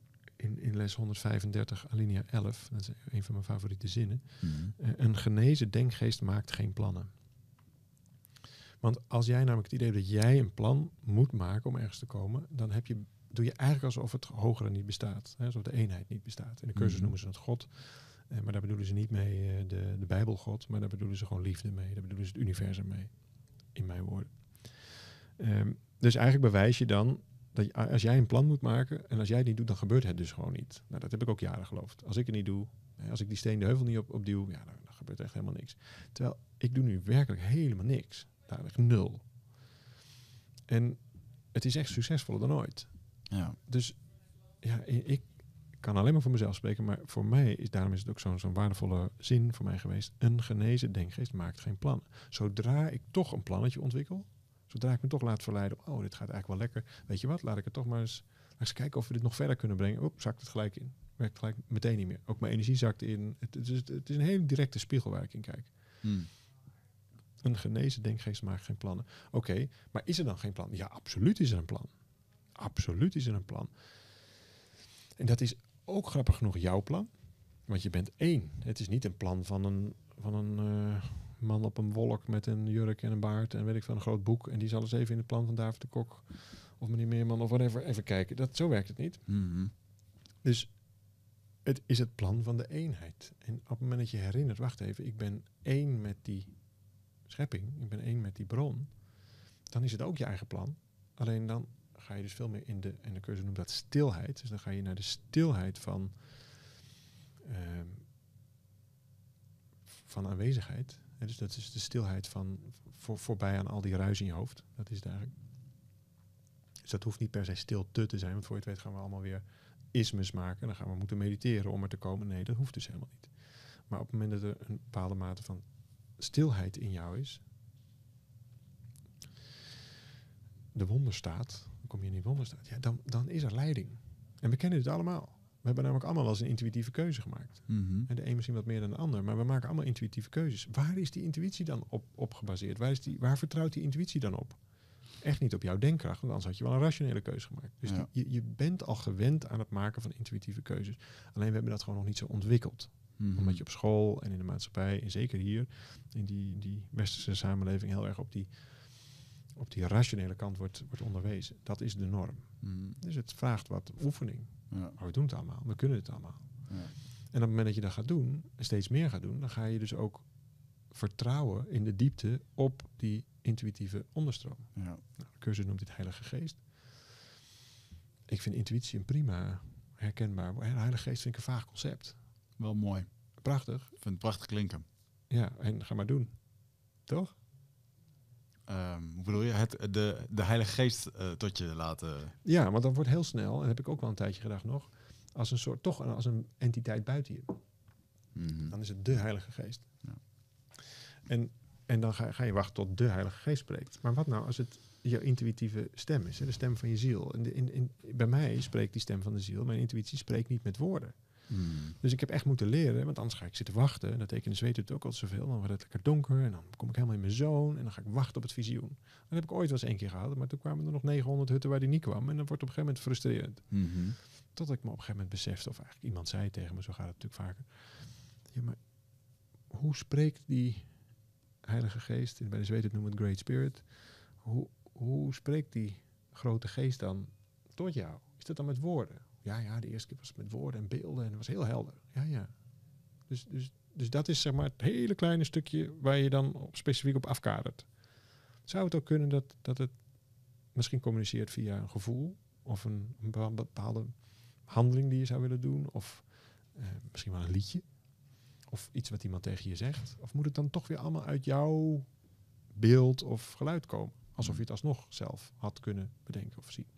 in, in les honderdvijfendertig, alinea elf, dat is een van mijn favoriete zinnen. Mm. Uh, een genezen denkgeest maakt geen plannen. Want als jij namelijk het idee hebt dat jij een plan moet maken om ergens te komen, dan heb je, doe je eigenlijk alsof het hogere niet bestaat. Hè, alsof de eenheid niet bestaat. In de cursus Mm. noemen ze het God. Uh, maar daar bedoelen ze niet mee uh, de, de Bijbelgod, maar daar bedoelen ze gewoon liefde mee. Daar bedoelen ze het universum mee. In mijn woorden. Um, dus eigenlijk bewijs je dan dat je, als jij een plan moet maken en als jij het niet doet, dan gebeurt het dus gewoon niet. Nou, dat heb ik ook jaren geloofd. Als ik het niet doe, als ik die steen de heuvel niet op, opduw, ja, dan, dan gebeurt echt helemaal niks. Terwijl ik doe nu werkelijk helemaal niks. Daar echt nul. En het is echt succesvoller dan ooit. Ja. Dus ja, ik kan alleen maar voor mezelf spreken, maar voor mij is daarom is het ook zo'n zo'n waardevolle zin voor mij geweest. Een genezen denkgeest maakt geen plan. Zodra ik toch een plannetje ontwikkel, zodra ik me toch laat verleiden, oh, dit gaat eigenlijk wel lekker. Weet je wat, laat ik het toch maar eens, laat eens kijken of we dit nog verder kunnen brengen. Oep, zakt het gelijk in. Werkt gelijk meteen niet meer. Ook mijn energie zakt in. Het, het, is, het is een hele directe spiegel waar ik in kijk. Mm. Een genezen denkgeest maakt geen plannen. Oké, okay, maar is er dan geen plan? Ja, absoluut is er een plan. Absoluut is er een plan. En dat is ook grappig genoeg jouw plan. Want je bent één. Het is niet een plan van een, van een uh, man op een wolk met een jurk en een baard en weet ik van een groot boek. En die zal eens even in het plan van David de Kok of meneer Meerman of whatever even kijken. Dat, zo werkt het niet. Mm-hmm. Dus het is het plan van de eenheid. En op het moment dat je herinnert, wacht even, ik ben één met die schepping, ik ben één met die bron, dan is het ook je eigen plan. Alleen dan ga je dus veel meer in de, en de cursus noemt dat stilheid. Dus dan ga je naar de stilheid van, uh, van aanwezigheid. En dus dat is de stilheid van voor, voorbij aan al die ruis in je hoofd. Dat is het eigenlijk. Dus dat hoeft niet per se stil te te zijn, want voor je het weet gaan we allemaal weer ismes maken. Dan gaan we moeten mediteren om er te komen. Nee, dat hoeft dus helemaal niet. Maar op het moment dat er een bepaalde mate van stilheid in jou is, de wonderstaat, dan kom je in die wonderstaat, ja, dan, dan is er leiding. En we kennen dit allemaal. We hebben namelijk allemaal wel eens een intuïtieve keuze gemaakt. Mm-hmm. En de een misschien wat meer dan de ander, maar we maken allemaal intuïtieve keuzes. Waar is die intuïtie dan op, op gebaseerd? Waar, is die, waar vertrouwt die intuïtie dan op? Echt niet op jouw denkkracht, want anders had je wel een rationele keuze gemaakt. Dus Ja. die, je, je bent al gewend aan het maken van intuïtieve keuzes. Alleen we hebben dat gewoon nog niet zo ontwikkeld. Mm-hmm. Omdat je op school en in de maatschappij, en zeker hier, in die, die westerse samenleving, heel erg op die, op die rationele kant wordt, wordt onderwezen. Dat is de norm. Mm-hmm. Dus het vraagt wat oefening. Ja. Maar we doen het allemaal. We kunnen het allemaal. Ja. En op het moment dat je dat gaat doen, steeds meer gaat doen, dan ga je dus ook vertrouwen in de diepte op die intuïtieve onderstroom. Ja. Nou, de cursus noemt dit Heilige Geest. Ik vind intuïtie een prima herkenbaar. De Heilige Geest vind ik een vaag concept. Wel mooi. Prachtig. Ik vind het prachtig klinken. Ja, en ga maar doen. Toch? Um, hoe bedoel je? Het, de, de Heilige Geest uh, tot je laten... Ja, want dan wordt heel snel, en dat heb ik ook wel een tijdje gedacht nog, als een soort, toch als een entiteit buiten je. Mm-hmm. Dan is het de Heilige Geest. Ja. En, en dan ga, ga je wachten tot de Heilige Geest spreekt. Maar wat nou als het jouw intuïtieve stem is, hè? De stem van je ziel. En de, in, in, bij mij spreekt die stem van de ziel, mijn intuïtie spreekt niet met woorden. Mm. Dus ik heb echt moeten leren, want anders ga ik zitten wachten. En dat tekenen zweet het ook al zoveel. Dan wordt het lekker donker en dan kom ik helemaal in mijn zone en dan ga ik wachten op het visioen. Dat heb ik ooit wel eens één keer gehad, maar toen kwamen er nog negenhonderd hutten waar die niet kwam. En dat wordt op een gegeven moment frustrerend. Mm-hmm. Tot ik me op een gegeven moment besefte, of eigenlijk iemand zei tegen me, zo gaat het natuurlijk vaker. Ja, maar hoe spreekt die Heilige Geest, bij de zweet het noemen het Great Spirit, hoe, hoe spreekt die grote geest dan tot jou? Is dat dan met woorden? Ja, ja, de eerste keer was het met woorden en beelden en het was heel helder. Ja, ja. Dus, dus, dus dat is zeg maar het hele kleine stukje waar je dan op, specifiek op afkadert. Zou het ook kunnen dat, dat het misschien communiceert via een gevoel of een, een bepaalde handeling die je zou willen doen of uh, misschien wel een liedje of iets wat iemand tegen je zegt? Of moet het dan toch weer allemaal uit jouw beeld of geluid komen? Alsof je het alsnog zelf had kunnen bedenken of zien.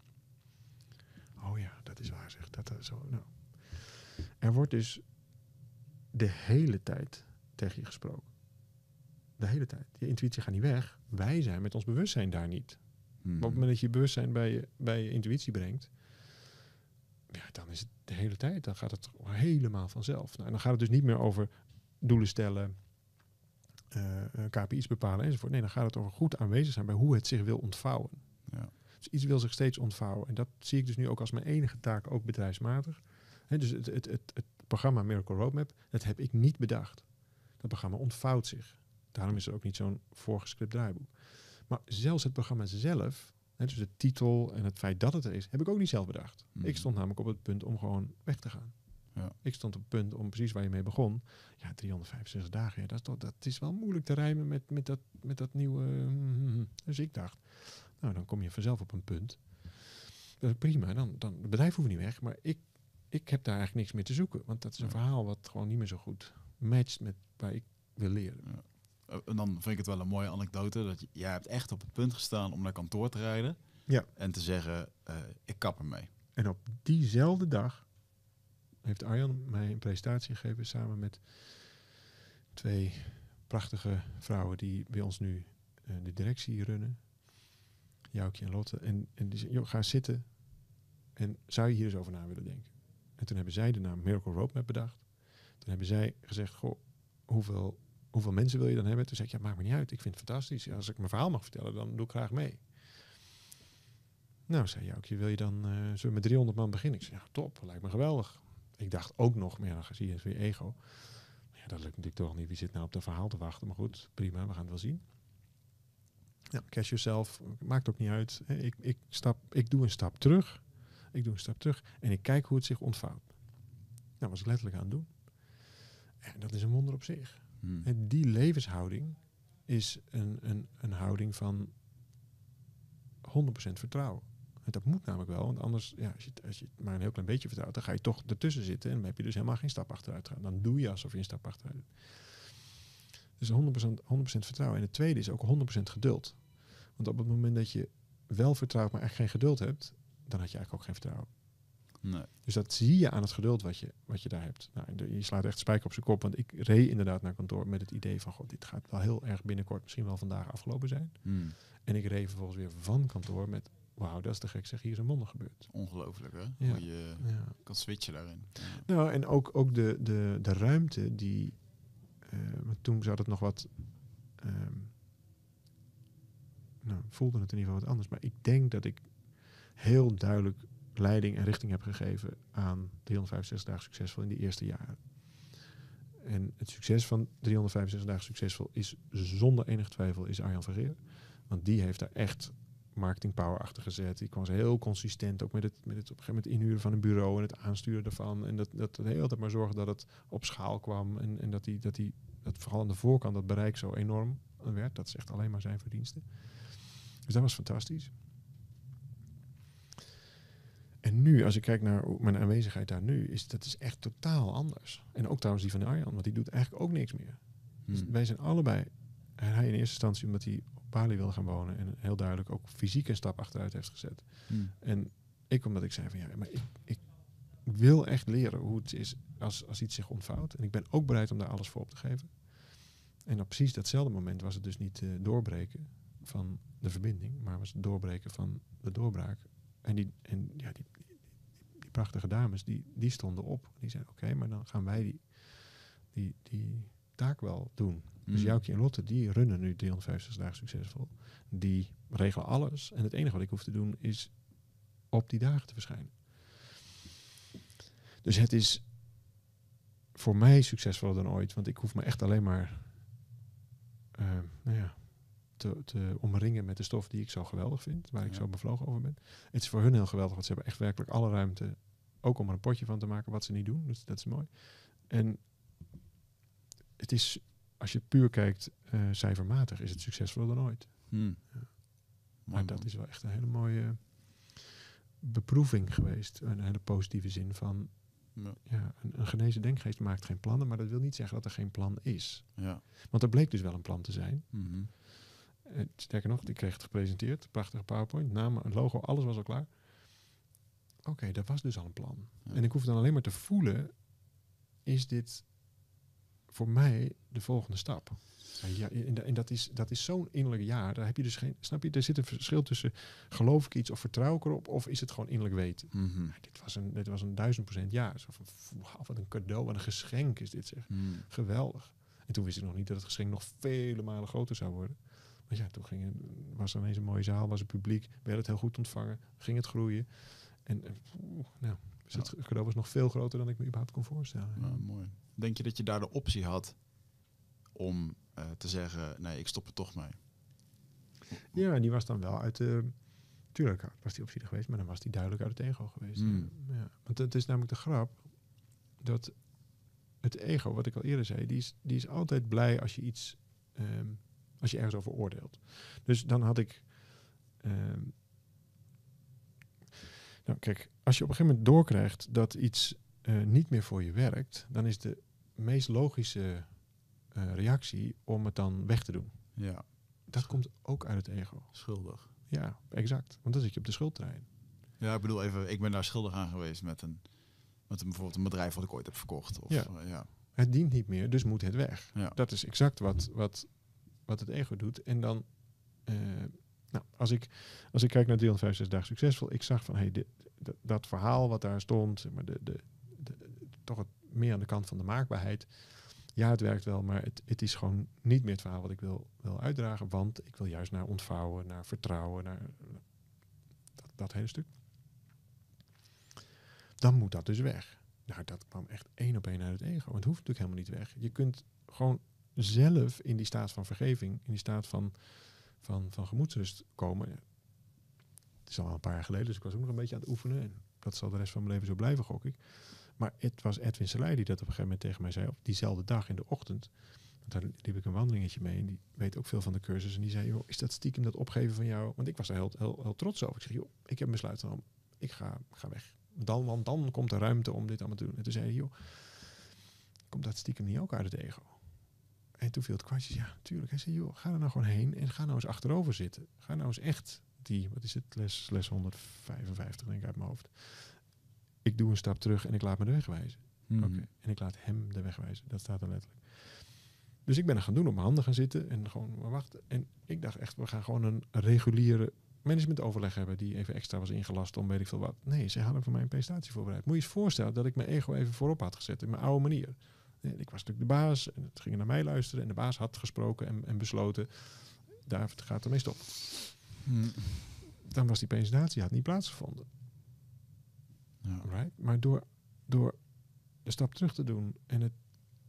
Oh ja, dat is waar zeg. Dat, dat zo, nou. Er wordt dus de hele tijd tegen je gesproken. De hele tijd. Je intuïtie gaat niet weg. Wij zijn met ons bewustzijn daar niet. Mm-hmm. Maar op het moment dat je bewustzijn bij je, bij je intuïtie brengt, ja, dan is het de hele tijd. Dan gaat het helemaal vanzelf. Nou, en dan gaat het dus niet meer over doelen stellen, uh, K P I's bepalen enzovoort. Nee, dan gaat het over goed aanwezig zijn bij hoe het zich wil ontvouwen. Ja. Dus iets wil zich steeds ontvouwen. En dat zie ik dus nu ook als mijn enige taak, ook bedrijfsmatig. Hè, dus het, het, het, het programma Miracle Roadmap, dat heb ik niet bedacht. Dat programma ontvouwt zich. Daarom is er ook niet zo'n voorgeschript draaiboek. Maar zelfs het programma zelf, hè, dus de titel en het feit dat het er is, heb ik ook niet zelf bedacht. Mm. Ik stond namelijk op het punt om gewoon weg te gaan. Ja. Ik stond op het punt om precies waar je mee begon. Ja, driehonderdvijfenzestig dagen, ja, dat, is toch, dat is wel moeilijk te rijmen met, met, dat, met dat nieuwe... mm, dus ik dacht, nou, dan kom je vanzelf op een punt. Dat is prima, dan, dan, het bedrijf hoeft niet weg, maar ik, ik heb daar eigenlijk niks meer te zoeken. Want dat is een Ja. verhaal wat gewoon niet meer zo goed matcht met waar ik wil leren. Ja. Uh, en dan vind ik het wel een mooie anekdote dat je, jij hebt echt op het punt gestaan om naar kantoor te rijden. Ja. En te zeggen, uh, ik kap ermee. En op diezelfde dag heeft Arjan mij een presentatie gegeven samen met twee prachtige vrouwen die bij ons nu uh, de directie runnen. Joukje en Lotte. En, en die zei, joh, ga zitten en zou je hier eens over na willen denken? En toen hebben zij de naam Miracle Roadmap bedacht. Toen hebben zij gezegd, goh, hoeveel, hoeveel mensen wil je dan hebben? Toen zei ik, ja, maakt me niet uit. Ik vind het fantastisch. Ja, als ik mijn verhaal mag vertellen, dan doe ik graag mee. Nou, zei Joukje, wil je dan uh, zullen we met driehonderd man beginnen? Ik zei, ja, top, lijkt me geweldig. Ik dacht ook nog, maar ja, dan zie je eens weer ego. Ja, dat lukt natuurlijk toch niet. Wie zit nou op dat verhaal te wachten? Maar goed, prima, we gaan het wel zien. Ja, cash yourself, maakt ook niet uit. Ik, ik, stap, ik doe een stap terug. Ik doe een stap terug en ik kijk hoe het zich ontvouwt. Nou, was ik letterlijk aan het doen. En dat is een wonder op zich. Hmm. En die levenshouding is een, een, een houding van honderd procent vertrouwen. En dat moet namelijk wel, want anders, ja, als je, als je het maar een heel klein beetje vertrouwt, dan ga je toch ertussen zitten en dan heb je dus helemaal geen stap achteruit gaan. Dan doe je alsof je een stap achteruit doet. Dus honderd procent, honderd procent vertrouwen. En het tweede is ook honderd procent geduld. Want op het moment dat je wel vertrouwt, maar echt geen geduld hebt, dan had je eigenlijk ook geen vertrouwen. Nee. Dus dat zie je aan het geduld wat je, wat je daar hebt. Nou, de, je slaat echt spijker op zijn kop, want ik reed inderdaad naar kantoor met het idee van, god, dit gaat wel heel erg binnenkort, misschien wel vandaag afgelopen zijn. Hmm. En ik reed vervolgens weer van kantoor met, wauw, dat is te gek, zeg, hier is een wonder gebeurd. Ongelooflijk, hè? Ja. Hoe je Ja. kan switchen daarin. Ja. Nou, en ook, ook de, de, de ruimte die, uh, want toen zat het nog wat, um, nou, voelde het in ieder geval wat anders, maar ik denk dat ik heel duidelijk leiding en richting heb gegeven aan driehonderdvijfenzestig dagen succesvol in die eerste jaren. En het succes van driehonderdvijfenzestig dagen succesvol is zonder enige twijfel is Arjan Vergeer. Want die heeft daar echt marketing power achter gezet. Die was heel consistent ook met het, met het op een gegeven moment inhuren van een bureau en het aansturen daarvan. En dat, dat de hele tijd maar zorgen dat het op schaal kwam. En, en dat die, dat die, dat vooral aan de voorkant dat bereik zo enorm werd. Dat is echt alleen maar zijn verdienste. Dus dat was fantastisch. En nu, als ik kijk naar mijn aanwezigheid daar nu, is dat is echt totaal anders. En ook trouwens die van Arjan, want die doet eigenlijk ook niks meer. Hmm. Dus wij zijn allebei, en hij in eerste instantie omdat hij op Bali wilde gaan wonen en heel duidelijk ook fysiek een stap achteruit heeft gezet. Hmm. En ik omdat ik zei van ja, maar ik, ik wil echt leren hoe het is als, als iets zich ontvouwt. En ik ben ook bereid om daar alles voor op te geven. En op precies datzelfde moment was het dus niet uh, doorbreken van de verbinding, maar was het doorbreken van de doorbraak. En die, en ja, die, die, die prachtige dames, die, die stonden op. Die zeiden, oké, okay, maar dan gaan wij die, die, die taak wel doen. Mm. Dus Joukje en Lotte, die runnen nu driehonderdvijfenzestig dagen succesvol. Die regelen alles. En het enige wat ik hoef te doen, is op die dagen te verschijnen. Dus het is voor mij succesvoller dan ooit. Want ik hoef me echt alleen maar uh, nou ja, Te, te omringen met de stof die ik zo geweldig vind, waar ja. ik zo bevlogen over ben. Het is voor hun heel geweldig, want ze hebben echt werkelijk alle ruimte, ook om er een potje van te maken, wat ze niet doen. Dus dat is mooi. En het is, als je puur kijkt, uh, cijfermatig, is het succesvoller dan ooit. Hmm. Ja. Maar dat is wel echt een hele mooie beproeving geweest. Een hele positieve zin van, ja. Ja, een, een genezen denkgeest maakt geen plannen, maar dat wil niet zeggen dat er geen plan is. Ja. Want er bleek dus wel een plan te zijn. Mm-hmm. Uh, sterker nog, ik kreeg het gepresenteerd. Prachtige PowerPoint, naam, een logo, alles was al klaar. Oké, okay, dat was dus al een plan. Ja. En ik hoef dan alleen maar te voelen, is dit voor mij de volgende stap? Ja, en, en dat is, dat is zo'n innerlijk ja. Daar heb je dus geen, snap je, er zit een verschil tussen geloof ik iets of vertrouw ik erop, of is het gewoon innerlijk weten? Mm-hmm. Ja, dit was een, dit was een duizend procent ja. Zo van, wow, wat een cadeau, wat een geschenk is dit, zeg. Mm. Geweldig. En toen wist ik nog niet dat het geschenk nog vele malen groter zou worden. Maar ja, toen ging het, was er ineens een mooie zaal, was het publiek, werd het heel goed ontvangen, ging het groeien. En, en nou, Dus het cadeau was nog veel groter dan ik me überhaupt kon voorstellen. Nou, mooi. Denk je dat je daar de optie had om uh, te zeggen, nee, ik stop er toch mee? Ja, die was dan wel uit de... Tuurlijk was die optie er geweest, maar dan was die duidelijk uit het ego geweest. Mm. Ja. Want het is namelijk de grap dat het ego, wat ik al eerder zei, die is, die is altijd blij als je iets, um, als je ergens over oordeelt. Dus dan had ik... Um, nou kijk, als je op een gegeven moment doorkrijgt dat iets uh, niet meer voor je werkt, dan is de meest logische uh, reactie om het dan weg te doen. Ja. Dat komt ook uit het ego. Schuldig. Ja, exact. Want dan zit je op de schuldtrein. Ja, ik bedoel even, ik ben daar schuldig aan geweest met een, met een bijvoorbeeld een bedrijf wat ik ooit heb verkocht. Of, ja. Uh, ja. Het dient niet meer, dus moet het weg. Ja. Dat is exact wat, wat, wat het ego doet. En dan, uh, nou, als ik, als ik kijk naar driehonderdvijfenzestig dagen succesvol, ik zag van, hey, dit, dat, dat verhaal wat daar stond, zeg maar de, de, de, de, toch het meer aan de kant van de maakbaarheid. Ja, het werkt wel, maar het, het is gewoon niet meer het verhaal wat ik wil, wil uitdragen. Want ik wil juist naar ontvouwen, naar vertrouwen, naar dat, dat hele stuk. Dan moet dat dus weg. Nou, dat kwam echt één op één uit het ego. Want het hoeft natuurlijk helemaal niet weg. Je kunt gewoon zelf in die staat van vergeving, in die staat van, van, van gemoedsrust komen. Het is al een paar jaar geleden, dus ik was ook nog een beetje aan het oefenen. En dat zal de rest van mijn leven zo blijven, gok ik. Maar het was Edwin Selei die dat op een gegeven moment tegen mij zei, op diezelfde dag in de ochtend. Want daar liep ik een wandelingetje mee en die weet ook veel van de cursus. En die zei, joh, is dat stiekem dat opgeven van jou? Want ik was daar heel, heel, heel trots over. Ik zeg, joh, ik heb een besluit genomen. Ik ga, ga weg. Dan, want dan komt er ruimte om dit allemaal te doen. En toen zei hij, joh, komt dat stiekem niet ook uit het ego? En toen viel het kwartje, ja, natuurlijk. Hij zei, joh, ga er nou gewoon heen en ga nou eens achterover zitten. Ga nou eens echt die, wat is het, les, les honderdvijfenvijftig denk ik uit mijn hoofd. Ik doe een stap terug en ik laat me de weg wijzen. Mm-hmm. Oké. Okay. En ik laat hem de weg wijzen. Dat staat er letterlijk. Dus ik ben er gaan doen, op mijn handen gaan zitten en gewoon maar wachten. En ik dacht echt, we gaan gewoon een reguliere managementoverleg hebben die even extra was ingelast om weet ik veel wat. Nee, ze hadden voor mij een presentatie voorbereid. Moet je eens voorstellen dat ik mijn ego even voorop had gezet in mijn oude manier. En ik was natuurlijk de baas en het ging naar mij luisteren en de baas had gesproken en, en besloten, daar gaat ermee stoppen. Mm. Dan was die presentatie had niet plaatsgevonden. Ja. Right? Maar door, door de stap terug te doen en het,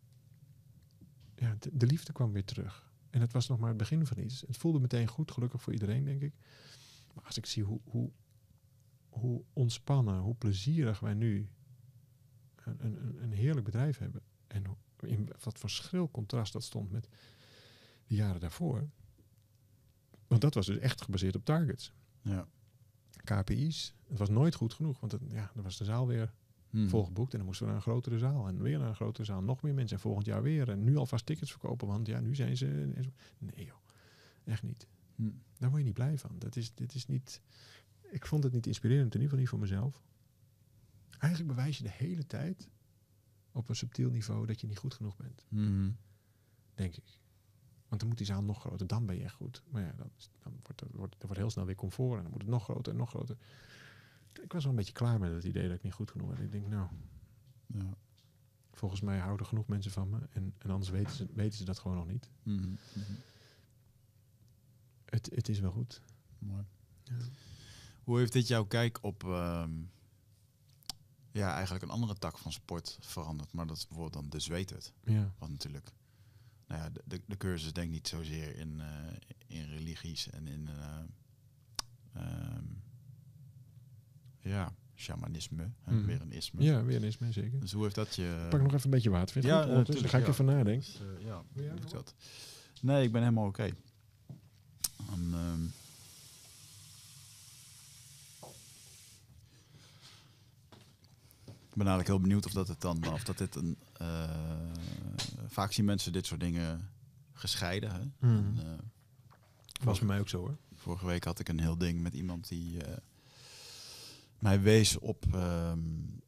ja, de, de liefde kwam weer terug. En het was nog maar het begin van iets. Het voelde meteen goed, gelukkig voor iedereen, denk ik. Maar als ik zie hoe, hoe, hoe ontspannen, hoe plezierig wij nu een, een, een heerlijk bedrijf hebben. En hoe, in wat voor schril contrast dat stond met de jaren daarvoor. Want dat was dus echt gebaseerd op targets. Ja. K P I's. Het was nooit goed genoeg, want het, ja, dan was de zaal weer Mm. volgeboekt en dan moesten we naar een grotere zaal en weer naar een grotere zaal, nog meer mensen en volgend jaar weer en nu alvast tickets verkopen, want ja, nu zijn ze... Nee joh, echt niet. Mm. Daar word je niet blij van. Dat is, dit is niet... Ik vond het niet inspirerend, in ieder geval niet voor mezelf. Eigenlijk bewijs je de hele tijd op een subtiel niveau dat je niet goed genoeg bent. Mm. Denk ik. Want dan moet die zaal nog groter, dan ben je echt goed. Maar ja, dan, dan wordt er wordt, er wordt heel snel weer comfort en dan moet het nog groter en nog groter. Ik was wel een beetje klaar met het idee dat ik niet goed genoeg ben. Ik denk, nou, Ja. volgens mij houden genoeg mensen van me. En, en anders weten ze, weten ze dat gewoon nog niet. Mm-hmm. Mm-hmm. Het, het is wel goed. Mooi. Ja. Hoe heeft dit jouw kijk op um, ja, eigenlijk een andere tak van sport veranderd? Maar dat is bijvoorbeeld dan de zweetwet. Ja. Wat natuurlijk... Nou ja, de, de, de cursus denkt niet zozeer in, uh, in religies en in... Uh, um, ja, shamanisme. Hè, Mm. weer een isme. Ja, weer een isme, zeker. Dus hoe heeft dat je... Pak nog even een beetje water. Vind je Ja, het goed? uh, Ondertussen tuurlijk, ga ik ja. even nadenken. Dus, uh, ja, Wil jij hoe nog heeft dat? Nee, ik ben helemaal oké. Okay. Um, ik ben eigenlijk heel benieuwd of dat het dan... Of dat dit een... Uh, vaak zien mensen dit soort dingen gescheiden. Hè? Mm. En, uh, Was bij mij ook zo, hoor. vorige week had ik een heel ding met iemand die uh, mij wees op um,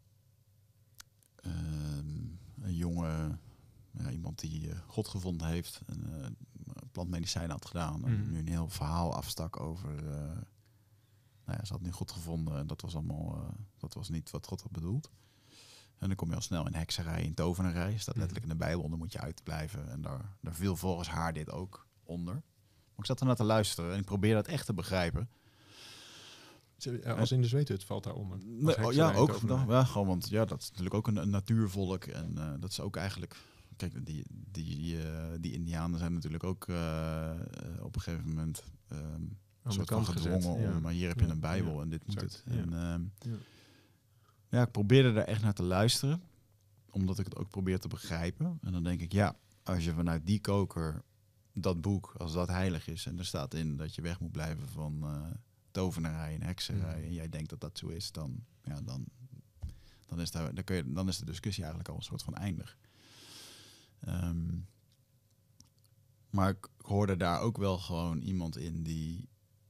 um, een jonge, ja, iemand die uh, God gevonden heeft en uh, plantmedicijnen had gedaan en Mm. nu een heel verhaal afstak over, uh, nou ja, ze had nu God gevonden en dat was allemaal, uh, dat was niet wat God had bedoeld. En dan kom je al snel in hekserij, in tovenarij, staat letterlijk in de Bijbel, daar moet je uitblijven en daar, daar viel volgens haar dit ook onder. Ik zat ernaar te luisteren en ik probeerde dat echt te begrijpen. Ze- eh, Als in de zweethut valt daaronder. Als Nee, oh, hekserij ja, en ook. tovenarij. Dan, ja, gewoon, want ja, dat is natuurlijk ook een, een natuurvolk. En uh, dat is ook eigenlijk... Kijk, die, die, uh, die Indianen zijn natuurlijk ook uh, uh, op een gegeven moment... Um, een soort van gedwongen gezet, ja. om... Maar hier heb je ja, een Bijbel ja, en dit moet exact, het. Ja. En, um, ja. ja, ik probeerde daar echt naar te luisteren. Omdat ik het ook probeer te begrijpen. En dan denk ik, ja, als je vanuit die koker... dat boek, als dat heilig is... en er staat in dat je weg moet blijven van... Uh, tovenarij en hekserij... Mm. en jij denkt dat dat zo is... dan, ja, dan, dan, is, daar, dan, kun je, dan is de discussie eigenlijk al een soort van eindig. Um, maar ik hoorde daar ook wel gewoon iemand in die...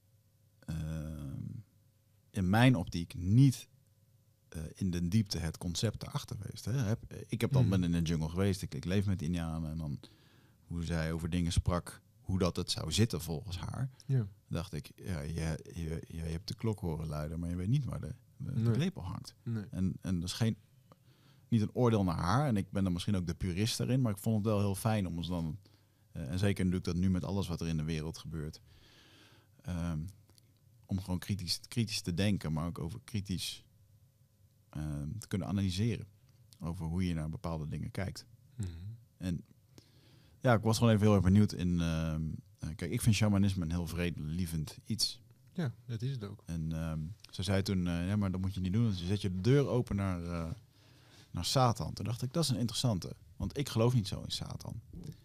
Um, in mijn optiek niet... Uh, in de diepte het concept erachter geweest. Hè. Heb, ik heb dan mm. ben in een jungle geweest. Ik, ik leef met Indianen. En dan hoe zij over dingen sprak... hoe dat het zou zitten volgens haar... Ja. dacht ik, ja, je, je, je hebt de klok horen luiden... maar je weet niet waar de, de, nee. de lepel hangt. Nee. En, en dat is geen, niet een oordeel naar haar... en ik ben dan misschien ook de purist daarin... maar ik vond het wel heel fijn om ons dan... Uh, en zeker doe ik dat nu met alles wat er in de wereld gebeurt... Um, om gewoon kritisch, kritisch te denken... maar ook over kritisch uh, te kunnen analyseren... over hoe je naar bepaalde dingen kijkt. Mm-hmm. En ja, ik was gewoon even heel erg benieuwd in... Uh, kijk, ik vind shamanisme een heel vredelievend iets. Ja, dat is het ook. En um, ze zei toen, uh, ja, maar dat moet je niet doen. Dus je zet je de deur open naar, uh, naar Satan. Toen dacht ik, dat is een interessante. Want ik geloof niet zo in Satan.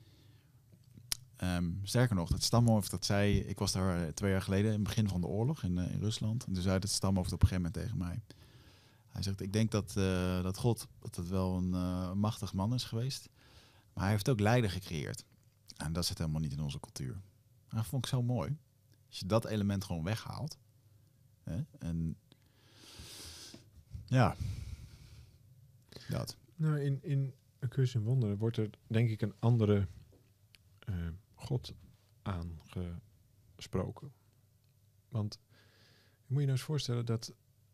Um, sterker nog, het stamhoofd dat zei... Ik was daar uh, twee jaar geleden, in het begin van de oorlog in, uh, in Rusland. En toen zei het stamhoofd op een gegeven moment tegen mij. Hij zegt, ik denk dat, uh, dat God dat het wel een uh, machtig man is geweest. Maar hij heeft ook lijden gecreëerd. En dat zit helemaal niet in onze cultuur. En dat vond ik zo mooi. Als je dat element gewoon weghaalt. Hè, en ja, dat. Nou, in, in Een Cursus in Wonderen wordt er denk ik een andere uh, God aangesproken. Want je moet je nou eens voorstellen dat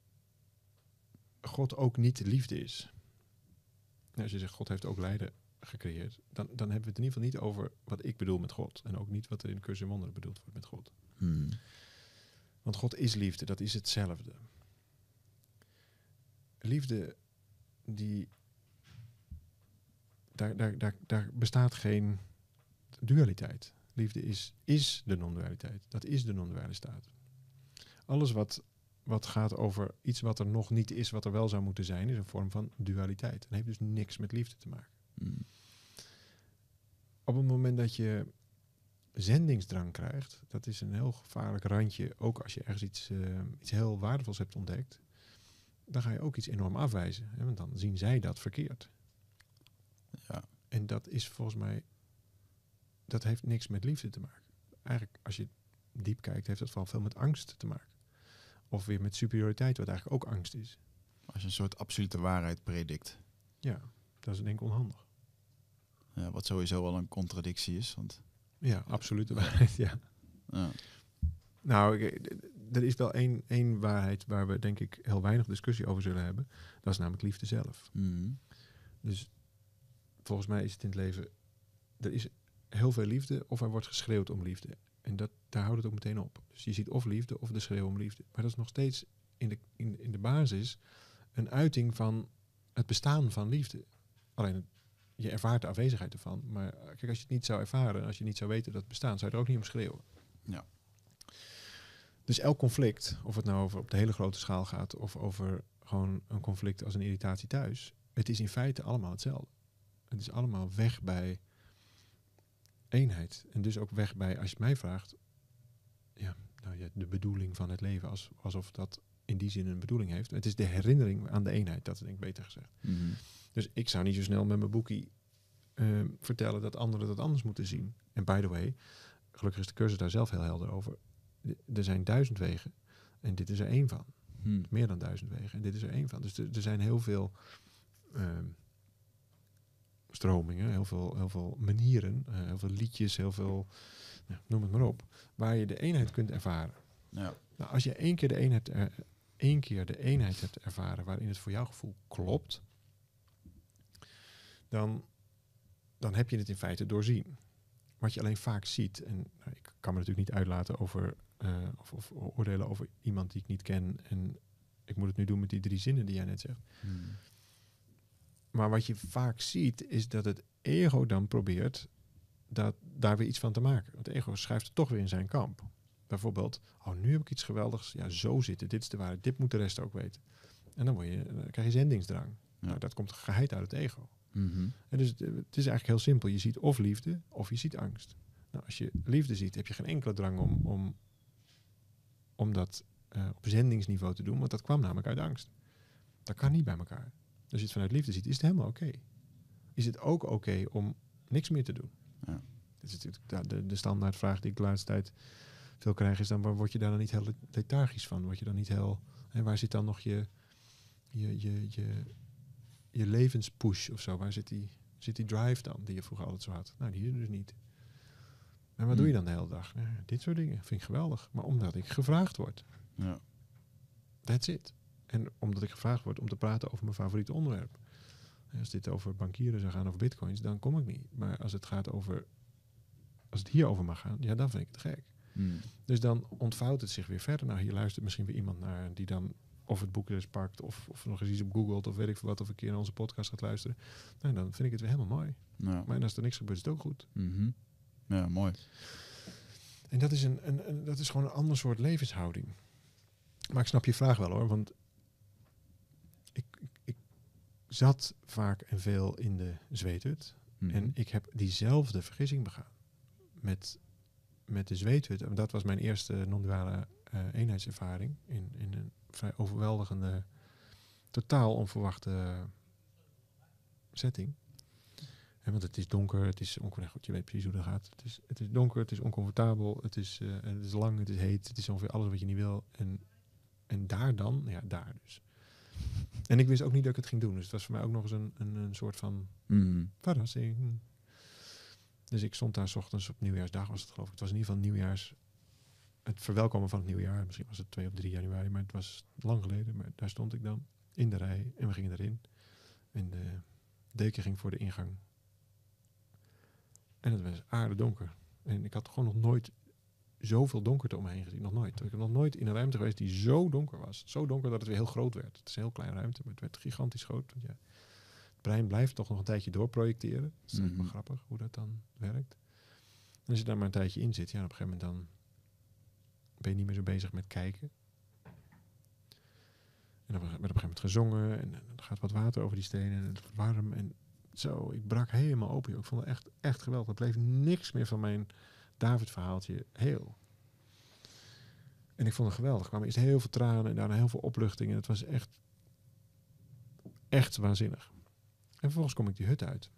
God ook niet liefde is. Nou, als je zegt God heeft ook lijden gecreëerd, dan, dan hebben we het in ieder geval niet over wat ik bedoel met God. En ook niet wat er in de Cursus in Wonderen bedoeld wordt met God. Hmm. Want God is liefde, dat is hetzelfde. Liefde, die... Daar, daar, daar, daar bestaat geen dualiteit. Liefde is, is de non-dualiteit. Dat is de non-duale staat. Alles wat, wat gaat over iets wat er nog niet is, wat er wel zou moeten zijn, is een vorm van dualiteit. Dat heeft dus niks met liefde te maken. Hmm. Op het moment dat je zendingsdrang krijgt, dat is een heel gevaarlijk randje, ook als je ergens iets, uh, iets heel waardevols hebt ontdekt, dan ga je ook iets enorm afwijzen. Hè, want dan zien zij dat verkeerd. Ja. En dat is volgens mij, dat heeft niks met liefde te maken. Eigenlijk, als je diep kijkt, heeft dat vooral veel met angst te maken. Of weer met superioriteit, wat eigenlijk ook angst is. Als je een soort absolute waarheid predikt. Ja, dat is denk ik onhandig. Ja, wat sowieso wel een contradictie is. Want ja, absolute waarheid, ja. ja. Nou, er is wel één, één waarheid waar we denk ik heel weinig discussie over zullen hebben. Dat is namelijk liefde zelf. Mm-hmm. Dus volgens mij is het in het leven, er is heel veel liefde of er wordt geschreeuwd om liefde. En dat, daar houdt het ook meteen op. Dus je ziet of liefde of de schreeuw om liefde. Maar dat is nog steeds in de, in, in de basis een uiting van het bestaan van liefde. Alleen het, je ervaart de afwezigheid ervan. Maar kijk, als je het niet zou ervaren, als je niet zou weten dat het bestaat, zou je er ook niet om schreeuwen. Ja. Dus elk conflict, of het nou over op de hele grote schaal gaat, of over gewoon een conflict als een irritatie thuis, het is in feite allemaal hetzelfde. Het is allemaal weg bij eenheid. En dus ook weg bij, als je het mij vraagt, ja, nou ja, de bedoeling van het leven, als, alsof dat in die zin een bedoeling heeft. Het is de herinnering aan de eenheid, dat is denk ik beter gezegd. Mm-hmm. Dus ik zou niet zo snel met mijn boekie uh, vertellen dat anderen dat anders moeten zien. En by the way, gelukkig is de cursus daar zelf heel helder over. D- er zijn duizend wegen en dit is er één van. Hmm. Meer dan duizend wegen en dit is er één van. Dus er, er zijn heel veel uh, stromingen, heel veel, heel veel manieren, uh, heel veel liedjes, heel veel, nou, noem het maar op, waar je de eenheid kunt ervaren. Ja. Nou, als je één keer de eenheid, er, één keer de eenheid hebt ervaren waarin het voor jouw gevoel klopt, dan, dan heb je het in feite doorzien. Wat je alleen vaak ziet, en nou, ik kan me natuurlijk niet uitlaten over Uh, of, of oordelen over iemand die ik niet ken. En ik moet het nu doen met die drie zinnen die jij net zegt. Hmm. Maar wat je vaak ziet, is dat het ego dan probeert dat, daar weer iets van te maken. Het ego schuift het toch weer in zijn kamp. Bijvoorbeeld, oh, nu heb ik iets geweldigs. Ja, zo zitten. Dit is de waarheid. Dit moet de rest ook weten. En dan, word je, dan krijg je zendingsdrang. Ja. Nou, dat komt geheid uit het ego. Mm-hmm. En dus het, het is eigenlijk heel simpel. Je ziet of liefde, of je ziet angst. Nou, als je liefde ziet, heb je geen enkele drang om, om, om dat uh, op zendingsniveau te doen. Want dat kwam namelijk uit angst. Dat kan niet bij elkaar. Dus als je het vanuit liefde ziet, is het helemaal oké. Okay. Is het ook oké okay om niks meer te doen? Ja. Dat is natuurlijk de, de standaardvraag die ik de laatste tijd veel krijg, is dan, waar word je daar dan niet heel lethargisch van? Word je dan niet heel... Hè, waar zit dan nog je, je, je, je, je levenspush of zo? Waar zit die, zit die drive dan, die je vroeger altijd zo had? Nou, die is er dus niet. En wat hmm. doe je dan de hele dag? Ja, dit soort dingen vind ik geweldig. Maar omdat ik gevraagd word. Ja. That's it. En omdat ik gevraagd word om te praten over mijn favoriete onderwerp. Als dit over bankieren zou gaan, over bitcoins, dan kom ik niet. Maar als het gaat over... Als het hierover mag gaan, ja, dan vind ik het gek. Hmm. Dus dan ontvouwt het zich weer verder. Nou, hier luistert misschien weer iemand naar die dan of het boek dus pakt, of, of nog eens iets op googelt, of weet ik veel wat, of een keer naar onze podcast gaat luisteren. Nou, dan vind ik het weer helemaal mooi. Ja. Maar als er niks gebeurt, is het ook goed. Mm-hmm. Ja, mooi. En dat is, een, een, een, dat is gewoon een ander soort levenshouding. Maar ik snap je vraag wel hoor, want ik, ik, ik zat vaak en veel in de zweethut. Mm-hmm. En ik heb diezelfde vergissing begaan. Met, met de zweethut. En dat was mijn eerste non-duale uh, eenheidservaring. In, in een vrij overweldigende, totaal onverwachte setting. En want het is donker, het is oncomfortabel. Je weet precies hoe dat gaat. Het is, het is donker, het is oncomfortabel, het is, uh, het is lang, het is heet. Het is ongeveer alles wat je niet wil. En, en daar dan, ja, daar dus. En ik wist ook niet dat ik het ging doen. Dus het was voor mij ook nog eens een, een, een soort van mm. verrassing. Dus ik stond daar 's ochtends op nieuwjaarsdag, was het geloof ik. Het was in ieder geval nieuwjaars, het verwelkomen van het nieuwjaar. Misschien was het twee of drie januari, maar het was lang geleden. Maar daar stond ik dan in de rij en we gingen erin. En de deken ging voor de ingang. En het was aardedonker. En ik had gewoon nog nooit zoveel donkerte om me heen gezien. Nog nooit. Ik heb nog nooit in een ruimte geweest die zo donker was. Zo donker dat het weer heel groot werd. Het is een heel kleine ruimte, maar het werd gigantisch groot. Want ja, het brein blijft toch nog een tijdje doorprojecteren. Dat is mm-hmm. wel grappig hoe dat dan werkt. En als je daar maar een tijdje in zit, ja, op een gegeven moment dan ben je niet meer zo bezig met kijken. En dan werd op een gegeven moment gezongen en er gaat wat water over die stenen en het wordt warm. En zo, ik brak helemaal open. Ik vond het echt, echt geweldig. Er bleef niks meer van mijn David-verhaaltje heel. En ik vond het geweldig. Er kwamen eerst heel veel tranen en daarna heel veel opluchting. En het was echt, echt waanzinnig. En vervolgens kom ik die hut uit.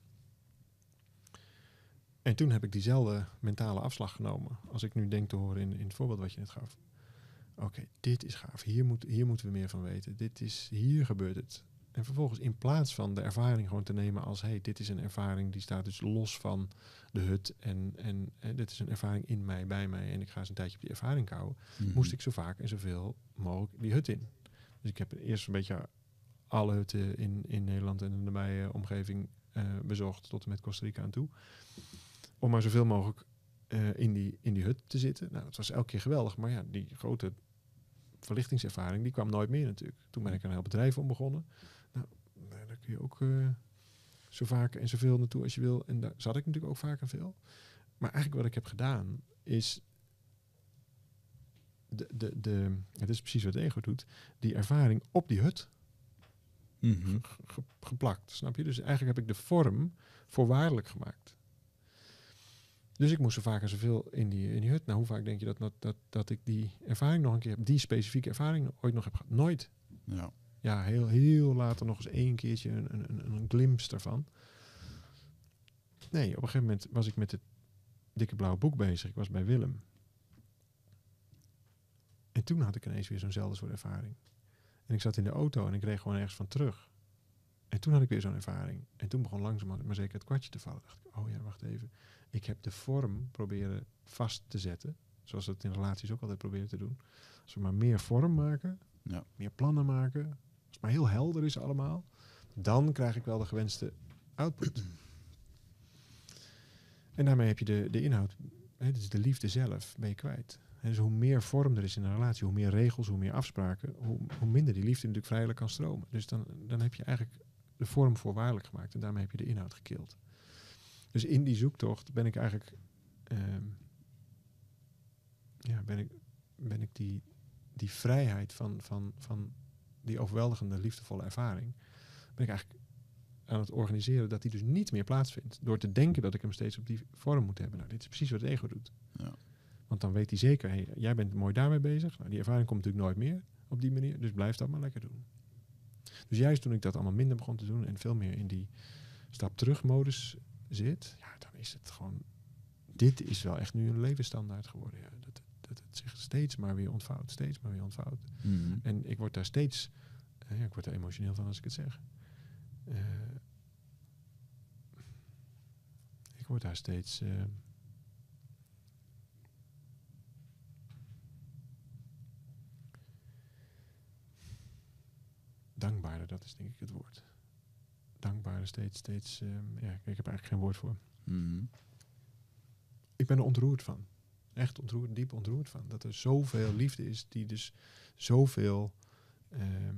En toen heb ik diezelfde mentale afslag genomen. Als ik nu denk te horen in, in het voorbeeld wat je net gaf. Oké, okay, dit is gaaf. Hier, moet, hier moeten we meer van weten. Dit is, hier gebeurt het. En vervolgens in plaats van de ervaring gewoon te nemen als... hey, dit is een ervaring die staat dus los van de hut. En, en, en dit is een ervaring in mij, bij mij. En ik ga eens een tijdje op die ervaring kouwen. Mm-hmm. Moest ik zo vaak en zoveel mogelijk die hut in. Dus ik heb eerst een beetje alle hutten in, in Nederland en in de nabije omgeving uh, bezocht. Tot en met Costa Rica aan toe. Om maar zoveel mogelijk uh, in, die, in die hut te zitten. Nou, dat was elke keer geweldig. Maar ja, die grote verlichtingservaring, die kwam nooit meer natuurlijk. Toen ben ik een heel bedrijf om begonnen. Nou, daar kun je ook uh, zo vaak en zoveel naartoe als je wil. En daar zat ik natuurlijk ook vaak en veel. Maar eigenlijk wat ik heb gedaan is... De, de, de, het is precies wat het ego doet. Die ervaring op die hut mm-hmm. ge, ge, geplakt. Snap je? Dus eigenlijk heb ik de vorm voorwaardelijk gemaakt. Dus ik moest zo vaak en zoveel in die, in die hut. Nou, hoe vaak denk je dat, dat, dat, dat ik die ervaring nog een keer heb? Die specifieke ervaring ooit nog heb gehad? Nooit. Ja. Ja, heel, heel later nog eens één keertje een, een, een, een glimpse daarvan. Nee, op een gegeven moment was ik met het dikke blauwe boek bezig. Ik was bij Willem. En toen had ik ineens weer zo'nzelfde soort ervaring. En ik zat in de auto en ik reed gewoon ergens van terug. En toen had ik weer zo'n ervaring. En toen begon langzaam maar zeker het kwartje te vallen. Dacht ik, oh ja, wacht even. Ik heb de vorm proberen vast te zetten. Zoals we het in relaties ook altijd proberen te doen. Als we maar meer vorm maken, ja. meer plannen maken... Als het maar heel helder is allemaal... dan krijg ik wel de gewenste output. En daarmee heb je de, de inhoud... Hè, dus de liefde zelf ben je kwijt. En dus hoe meer vorm er is in een relatie, hoe meer regels, hoe meer afspraken, hoe, hoe minder die liefde natuurlijk vrijelijk kan stromen. Dus dan, dan heb je eigenlijk de vorm voorwaardelijk gemaakt en daarmee heb je de inhoud gekild. Dus in die zoektocht ben ik eigenlijk, um, ja, ben ik, ben ik die, die vrijheid van, van, van die overweldigende liefdevolle ervaring, ben ik eigenlijk aan het organiseren dat die dus niet meer plaatsvindt. Door te denken dat ik hem steeds op die vorm moet hebben. Nou, dit is precies wat het ego doet. Ja. Want dan weet hij zeker, hey, jij bent mooi daarmee bezig. Nou, die ervaring komt natuurlijk nooit meer op die manier. Dus blijf dat maar lekker doen. Dus juist toen ik dat allemaal minder begon te doen en veel meer in die stap terug modus zit, ja, dan is het gewoon, dit is wel echt nu een levensstandaard geworden. Ja. Dat, dat het zich steeds maar weer ontvouwt, steeds maar weer ontvouwt. Mm-hmm. En ik word daar steeds, uh, ja, ik word er emotioneel van als ik het zeg. Uh, ik word daar steeds uh, dankbaarder, dat is denk ik het woord. Dankbaarder, steeds, steeds, uh, ja, ik heb eigenlijk geen woord voor. Mm-hmm. Ik ben er ontroerd van. Echt ontroerd, diep ontroerd van. Dat er zoveel liefde is die dus zoveel uh,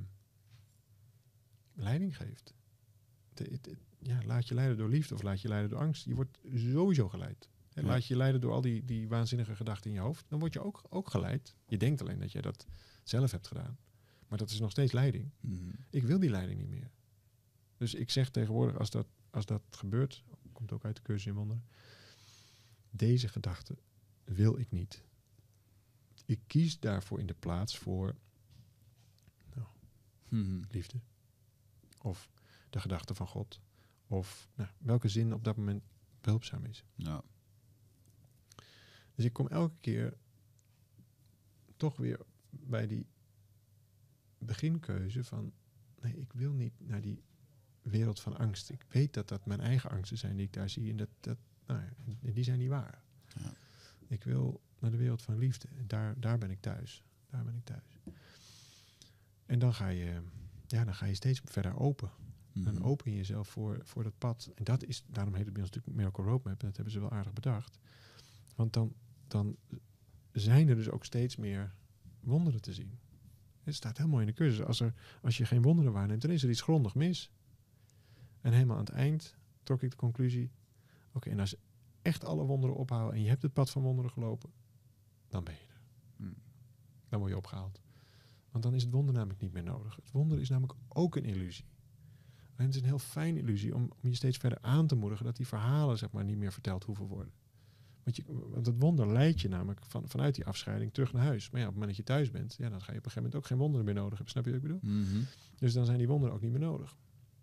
leiding geeft. De, de, ja, laat je leiden door liefde of laat je leiden door angst. Je wordt sowieso geleid. En Ja. Laat je leiden door al die, die waanzinnige gedachten in je hoofd. Dan word je ook, ook geleid. Je denkt alleen dat jij dat zelf hebt gedaan. Maar dat is nog steeds leiding. Mm-hmm. Ik wil die leiding niet meer. Dus ik zeg tegenwoordig, als dat, als dat gebeurt, komt ook uit de cursus in wonderen, deze gedachte wil ik niet. Ik kies daarvoor in de plaats voor nou, Mm-hmm. liefde. Of de gedachte van God. Of nou, welke zin op dat moment behulpzaam is. Ja. Dus ik kom elke keer toch weer bij die beginkeuze van, nee, ik wil niet naar die wereld van angst. Ik weet dat dat mijn eigen angsten zijn die ik daar zie. En dat, dat, nou ja, die zijn niet waar. Ja. Ik wil naar de wereld van liefde. En daar, daar ben ik thuis. Daar ben ik thuis. En dan ga je, ja, dan ga je steeds verder open. Mm-hmm. Dan open je jezelf voor, voor dat pad. En dat is, daarom heet het bij ons natuurlijk Miracle Roadmap. En dat hebben ze wel aardig bedacht. Want dan, dan zijn er dus ook steeds meer wonderen te zien. Het staat heel mooi in de cursus. Als, er, als je geen wonderen waarneemt, dan is er iets grondig mis. En helemaal aan het eind trok ik de conclusie, oké, okay, en als echt alle wonderen ophouden en je hebt het pad van wonderen gelopen, dan ben je er. Mm. Dan word je opgehaald. Want dan is het wonder namelijk niet meer nodig. Het wonder is namelijk ook een illusie. En het is een heel fijne illusie om, om je steeds verder aan te moedigen dat die verhalen zeg maar niet meer verteld hoeven worden. Want, je, want het wonder leidt je namelijk van, vanuit die afscheiding terug naar huis. Maar ja, op het moment dat je thuis bent, ja, dan ga je op een gegeven moment ook geen wonderen meer nodig hebben. Snap je wat ik bedoel? Mm-hmm. Dus dan zijn die wonderen ook niet meer nodig.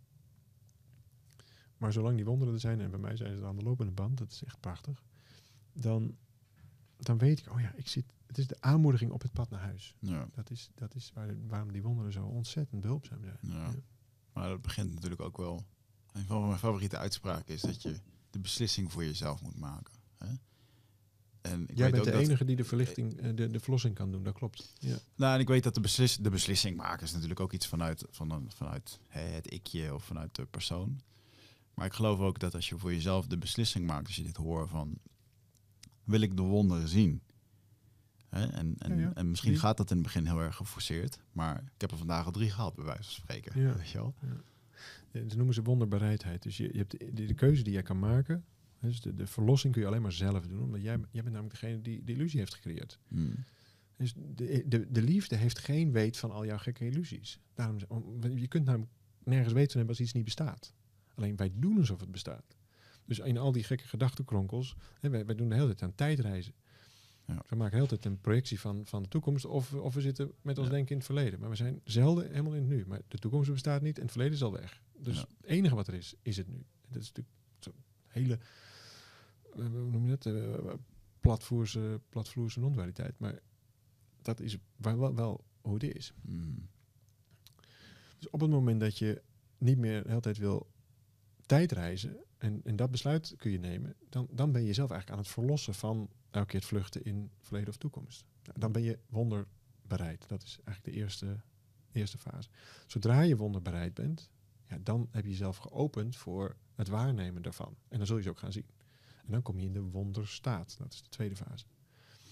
Maar zolang die wonderen er zijn, en bij mij zijn ze aan de lopende band, dat is echt prachtig, dan, dan weet ik, oh ja, ik zit, het is de aanmoediging op het pad naar huis. Ja. Dat is, dat is waar, waarom die wonderen zo ontzettend behulpzaam zijn. Ja. Ja. Maar dat begint natuurlijk ook wel. Een van mijn favoriete uitspraken is dat je de beslissing voor jezelf moet maken. Hè? En ik Jij weet bent ook de dat, enige die de verlichting, uh, de, de verlossing kan doen, dat klopt. Ja. Nou, en ik weet dat de, beslis, de beslissing maken is natuurlijk ook iets vanuit, van een, vanuit hè, het ikje of vanuit de persoon. Maar ik geloof ook dat als je voor jezelf de beslissing maakt, als je dit hoort van, wil ik de wonderen zien? Hè? En, en, Ja, ja. en misschien Die. gaat dat in het begin heel erg geforceerd, maar ik heb er vandaag al drie gehad, bij wijze van spreken. Ja. Weet je wel? Ja, dat noemen ze wonderbereidheid. Dus je, je hebt de, de, de keuze die jij kan maken. Dus de, de verlossing kun je alleen maar zelf doen. Omdat jij, jij bent namelijk degene die de illusie heeft gecreëerd. Hmm. Dus de, de, de liefde heeft geen weet van al jouw gekke illusies. Daarom, om, je kunt namelijk nergens weten van hebben als iets niet bestaat. Alleen wij doen alsof het bestaat. Dus in al die gekke gedachtenkronkels. Hè, wij, wij doen de hele tijd aan tijdreizen. Ja. We maken de hele tijd een projectie van, van de toekomst. Of, of we zitten met ons Ja. denken in het verleden. Maar we zijn zelden helemaal in het nu. Maar de toekomst bestaat niet en het verleden is al weg. Dus Ja. het enige wat er is, is het nu. Dat is natuurlijk zo'n hele, uh, hoe noem je dat, uh, platvloerse, platvloerse non-dualiteit. Maar dat is wel, wel, wel hoe het is. Hmm. Dus op het moment dat je niet meer de hele tijd wil tijdreizen, en, en dat besluit kun je nemen, dan, dan ben je jezelf eigenlijk aan het verlossen van elke keer het vluchten in verleden of toekomst. Nou, dan ben je wonderbereid. Dat is eigenlijk de eerste, eerste fase. Zodra je wonderbereid bent, ja, dan heb je jezelf geopend voor het waarnemen daarvan. En dan zul je ze ook gaan zien. En dan kom je in de wonderstaat. Dat is de tweede fase.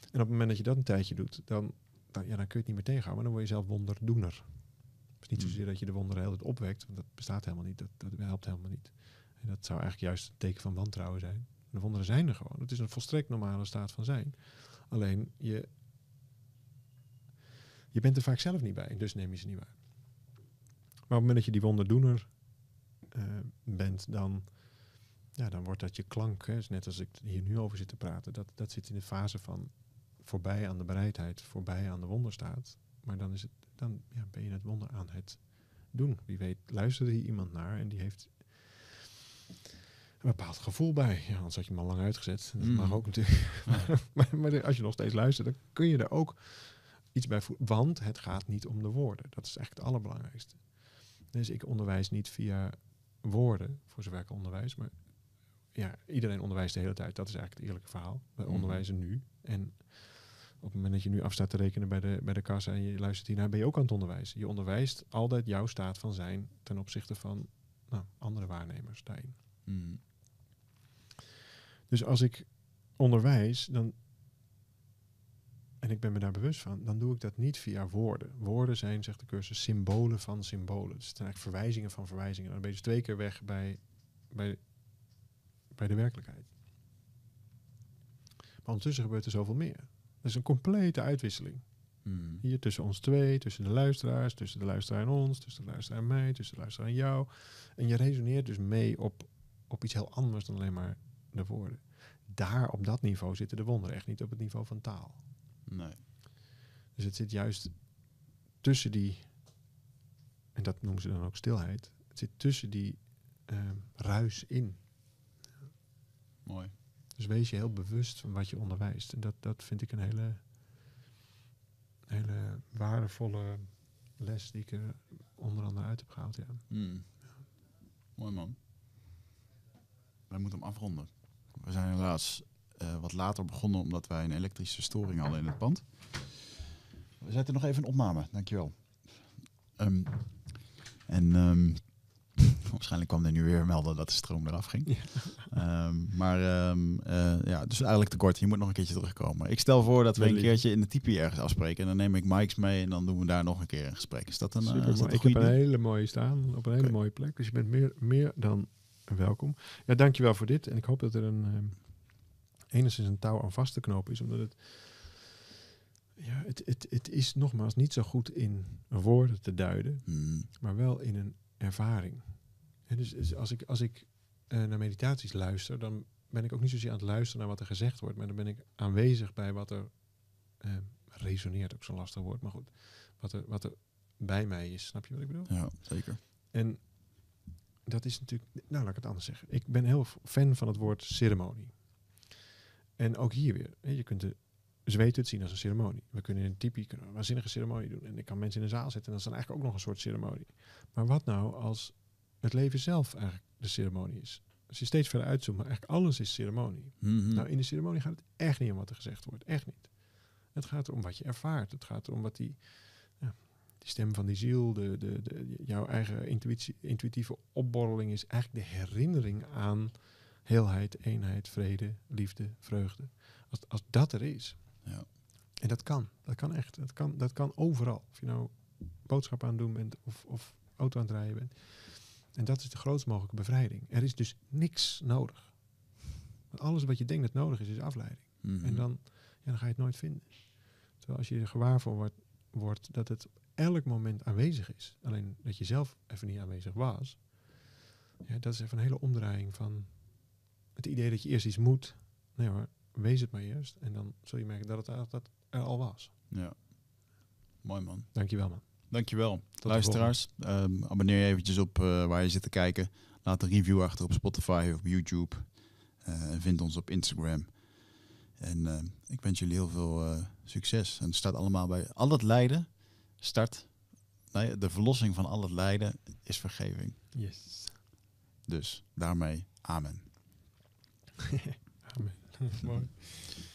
En op het moment dat je dat een tijdje doet, dan, dan, ja, dan kun je het niet meer tegenhouden. Maar dan word je zelf wonderdoener. Het is niet zozeer dat je de wonderen heel het opwekt. Want dat bestaat helemaal niet. Dat, dat helpt helemaal niet. En dat zou eigenlijk juist een teken van wantrouwen zijn. De wonderen zijn er gewoon. Het is een volstrekt normale staat van zijn. Alleen, je, je bent er vaak zelf niet bij. Dus neem je ze niet waar. Maar op het moment dat je die wonderdoener uh, bent, dan, ja, dan wordt dat je klank. Hè. Dus net als ik hier nu over zit te praten. Dat, dat zit in de fase van voorbij aan de bereidheid, voorbij aan de wonderstaat. Maar dan, is het, dan ja, ben je het wonder aan het doen. Wie weet luistert hier iemand naar en die heeft een bepaald gevoel bij. Ja, anders had je hem al lang uitgezet. Dat mm. mag ook natuurlijk. Ja. maar, maar als je nog steeds luistert, dan kun je er ook iets bij voelen. Want het gaat niet om de woorden. Dat is echt het allerbelangrijkste. Dus ik onderwijs niet via woorden, voor zover ik onderwijs. Maar ja, iedereen onderwijst de hele tijd. Dat is eigenlijk het eerlijke verhaal. Wij mm. onderwijzen nu. En op het moment dat je nu af staat te rekenen bij de, bij de kassa en je luistert hiernaar, ben je ook aan het onderwijzen. Je onderwijst altijd jouw staat van zijn ten opzichte van nou, andere waarnemers daarin. Mm. Dus als ik onderwijs, dan, en ik ben me daar bewust van, dan doe ik dat niet via woorden. Woorden zijn, zegt de cursus, symbolen van symbolen. Dus het zijn eigenlijk verwijzingen van verwijzingen. Dan ben je dus twee keer weg bij, bij, bij de werkelijkheid. Maar ondertussen gebeurt er zoveel meer. Dat is een complete uitwisseling. Mm. Hier tussen ons twee, tussen de luisteraars, tussen de luisteraar en ons, tussen de luisteraar en mij, tussen de luisteraar en jou. En je resoneert dus mee op, op iets heel anders dan alleen maar de woorden. Daar op dat niveau zitten de wonderen, echt niet op het niveau van taal. Nee. Dus het zit juist tussen die, en dat noemen ze dan ook stilheid, het zit tussen die uh, ruis in. Mooi. Dus wees je heel bewust van wat je onderwijst. En dat, dat vind ik een hele, hele waardevolle les die ik er onder andere uit heb gehaald. Ja. Mm. Ja. Mooi man. Wij moeten hem afronden. We zijn helaas uh, wat later begonnen omdat wij een elektrische storing hadden in het pand. We zetten nog even een opname, dankjewel. Um, en um, waarschijnlijk kwam er nu weer melden dat de stroom eraf ging. Ja. Um, maar um, uh, ja, dus eigenlijk te kort. Je moet nog een keertje terugkomen. Ik stel voor dat we een keertje in de Tipi ergens afspreken. En dan neem ik mics mee en dan doen we daar nog een keer een gesprek. Is dat een, uh, is dat een ik heb een hele mooie staan op een hele okay. mooie plek. Dus je bent meer, meer dan welkom. Ja, dankjewel voor dit. En ik hoop dat er een um, enigszins een touw aan vast te knopen is. Omdat het ja, het, het, het is nogmaals niet zo goed in woorden te duiden. Hmm. Maar wel in een ervaring. En dus, dus als ik, als ik uh, naar meditaties luister, dan ben ik ook niet zozeer aan het luisteren naar wat er gezegd wordt, maar dan ben ik aanwezig bij wat er uh, resoneert, ook zo'n lastig woord, maar goed, wat er, wat er bij mij is. Snap je wat ik bedoel? Ja, zeker. En dat is natuurlijk, nou laat ik het anders zeggen. Ik ben heel fan van het woord ceremonie. En ook hier weer, hè, je kunt de zweten het zien als een ceremonie. We kunnen in een typie kunnen een waanzinnige zeremonie doen. En ik kan mensen in een zaal zetten en dat is dan eigenlijk ook nog een soort ceremonie. Maar wat nou als het leven zelf eigenlijk de ceremonie is? Als je steeds verder uitzoomt, maar eigenlijk alles is ceremonie. Mm-hmm. Nou, in de ceremonie gaat het echt niet om wat er gezegd wordt. Echt niet. Het gaat erom wat je ervaart. Het gaat erom wat die, ja, die stem van die ziel, de, de, de, jouw eigen intuïtie, intuïtieve opborreling is eigenlijk de herinnering aan heelheid, eenheid, vrede, liefde, vreugde. Als, als dat er is. Ja. En dat kan. Dat kan echt. Dat kan, dat kan overal. Of je nou boodschap aan het doen bent of, of auto aan het rijden bent. En dat is de grootst mogelijke bevrijding. Er is dus niks nodig. Want alles wat je denkt dat nodig is, is afleiding. Mm-hmm. En dan, ja, dan ga je het nooit vinden. Terwijl als je er gewaar voor wordt, wordt dat het op elk moment aanwezig is. Alleen dat je zelf even niet aanwezig was. Ja, dat is even een hele omdraaiing van het idee dat je eerst iets moet. Nee hoor, wees het maar eerst. En dan zul je merken dat het dat er al was. Ja. Mooi man. Dankjewel man. Dankjewel. Luisteraars, um, abonneer je eventjes op uh, waar je zit te kijken. Laat een review achter op Spotify of op YouTube. Uh, en vind ons op Instagram. En uh, ik wens jullie heel veel uh, succes. En het staat allemaal bij al het lijden. Start. Nee, de verlossing van al het lijden is vergeving. Yes. Dus daarmee, amen. Amen. Mooi.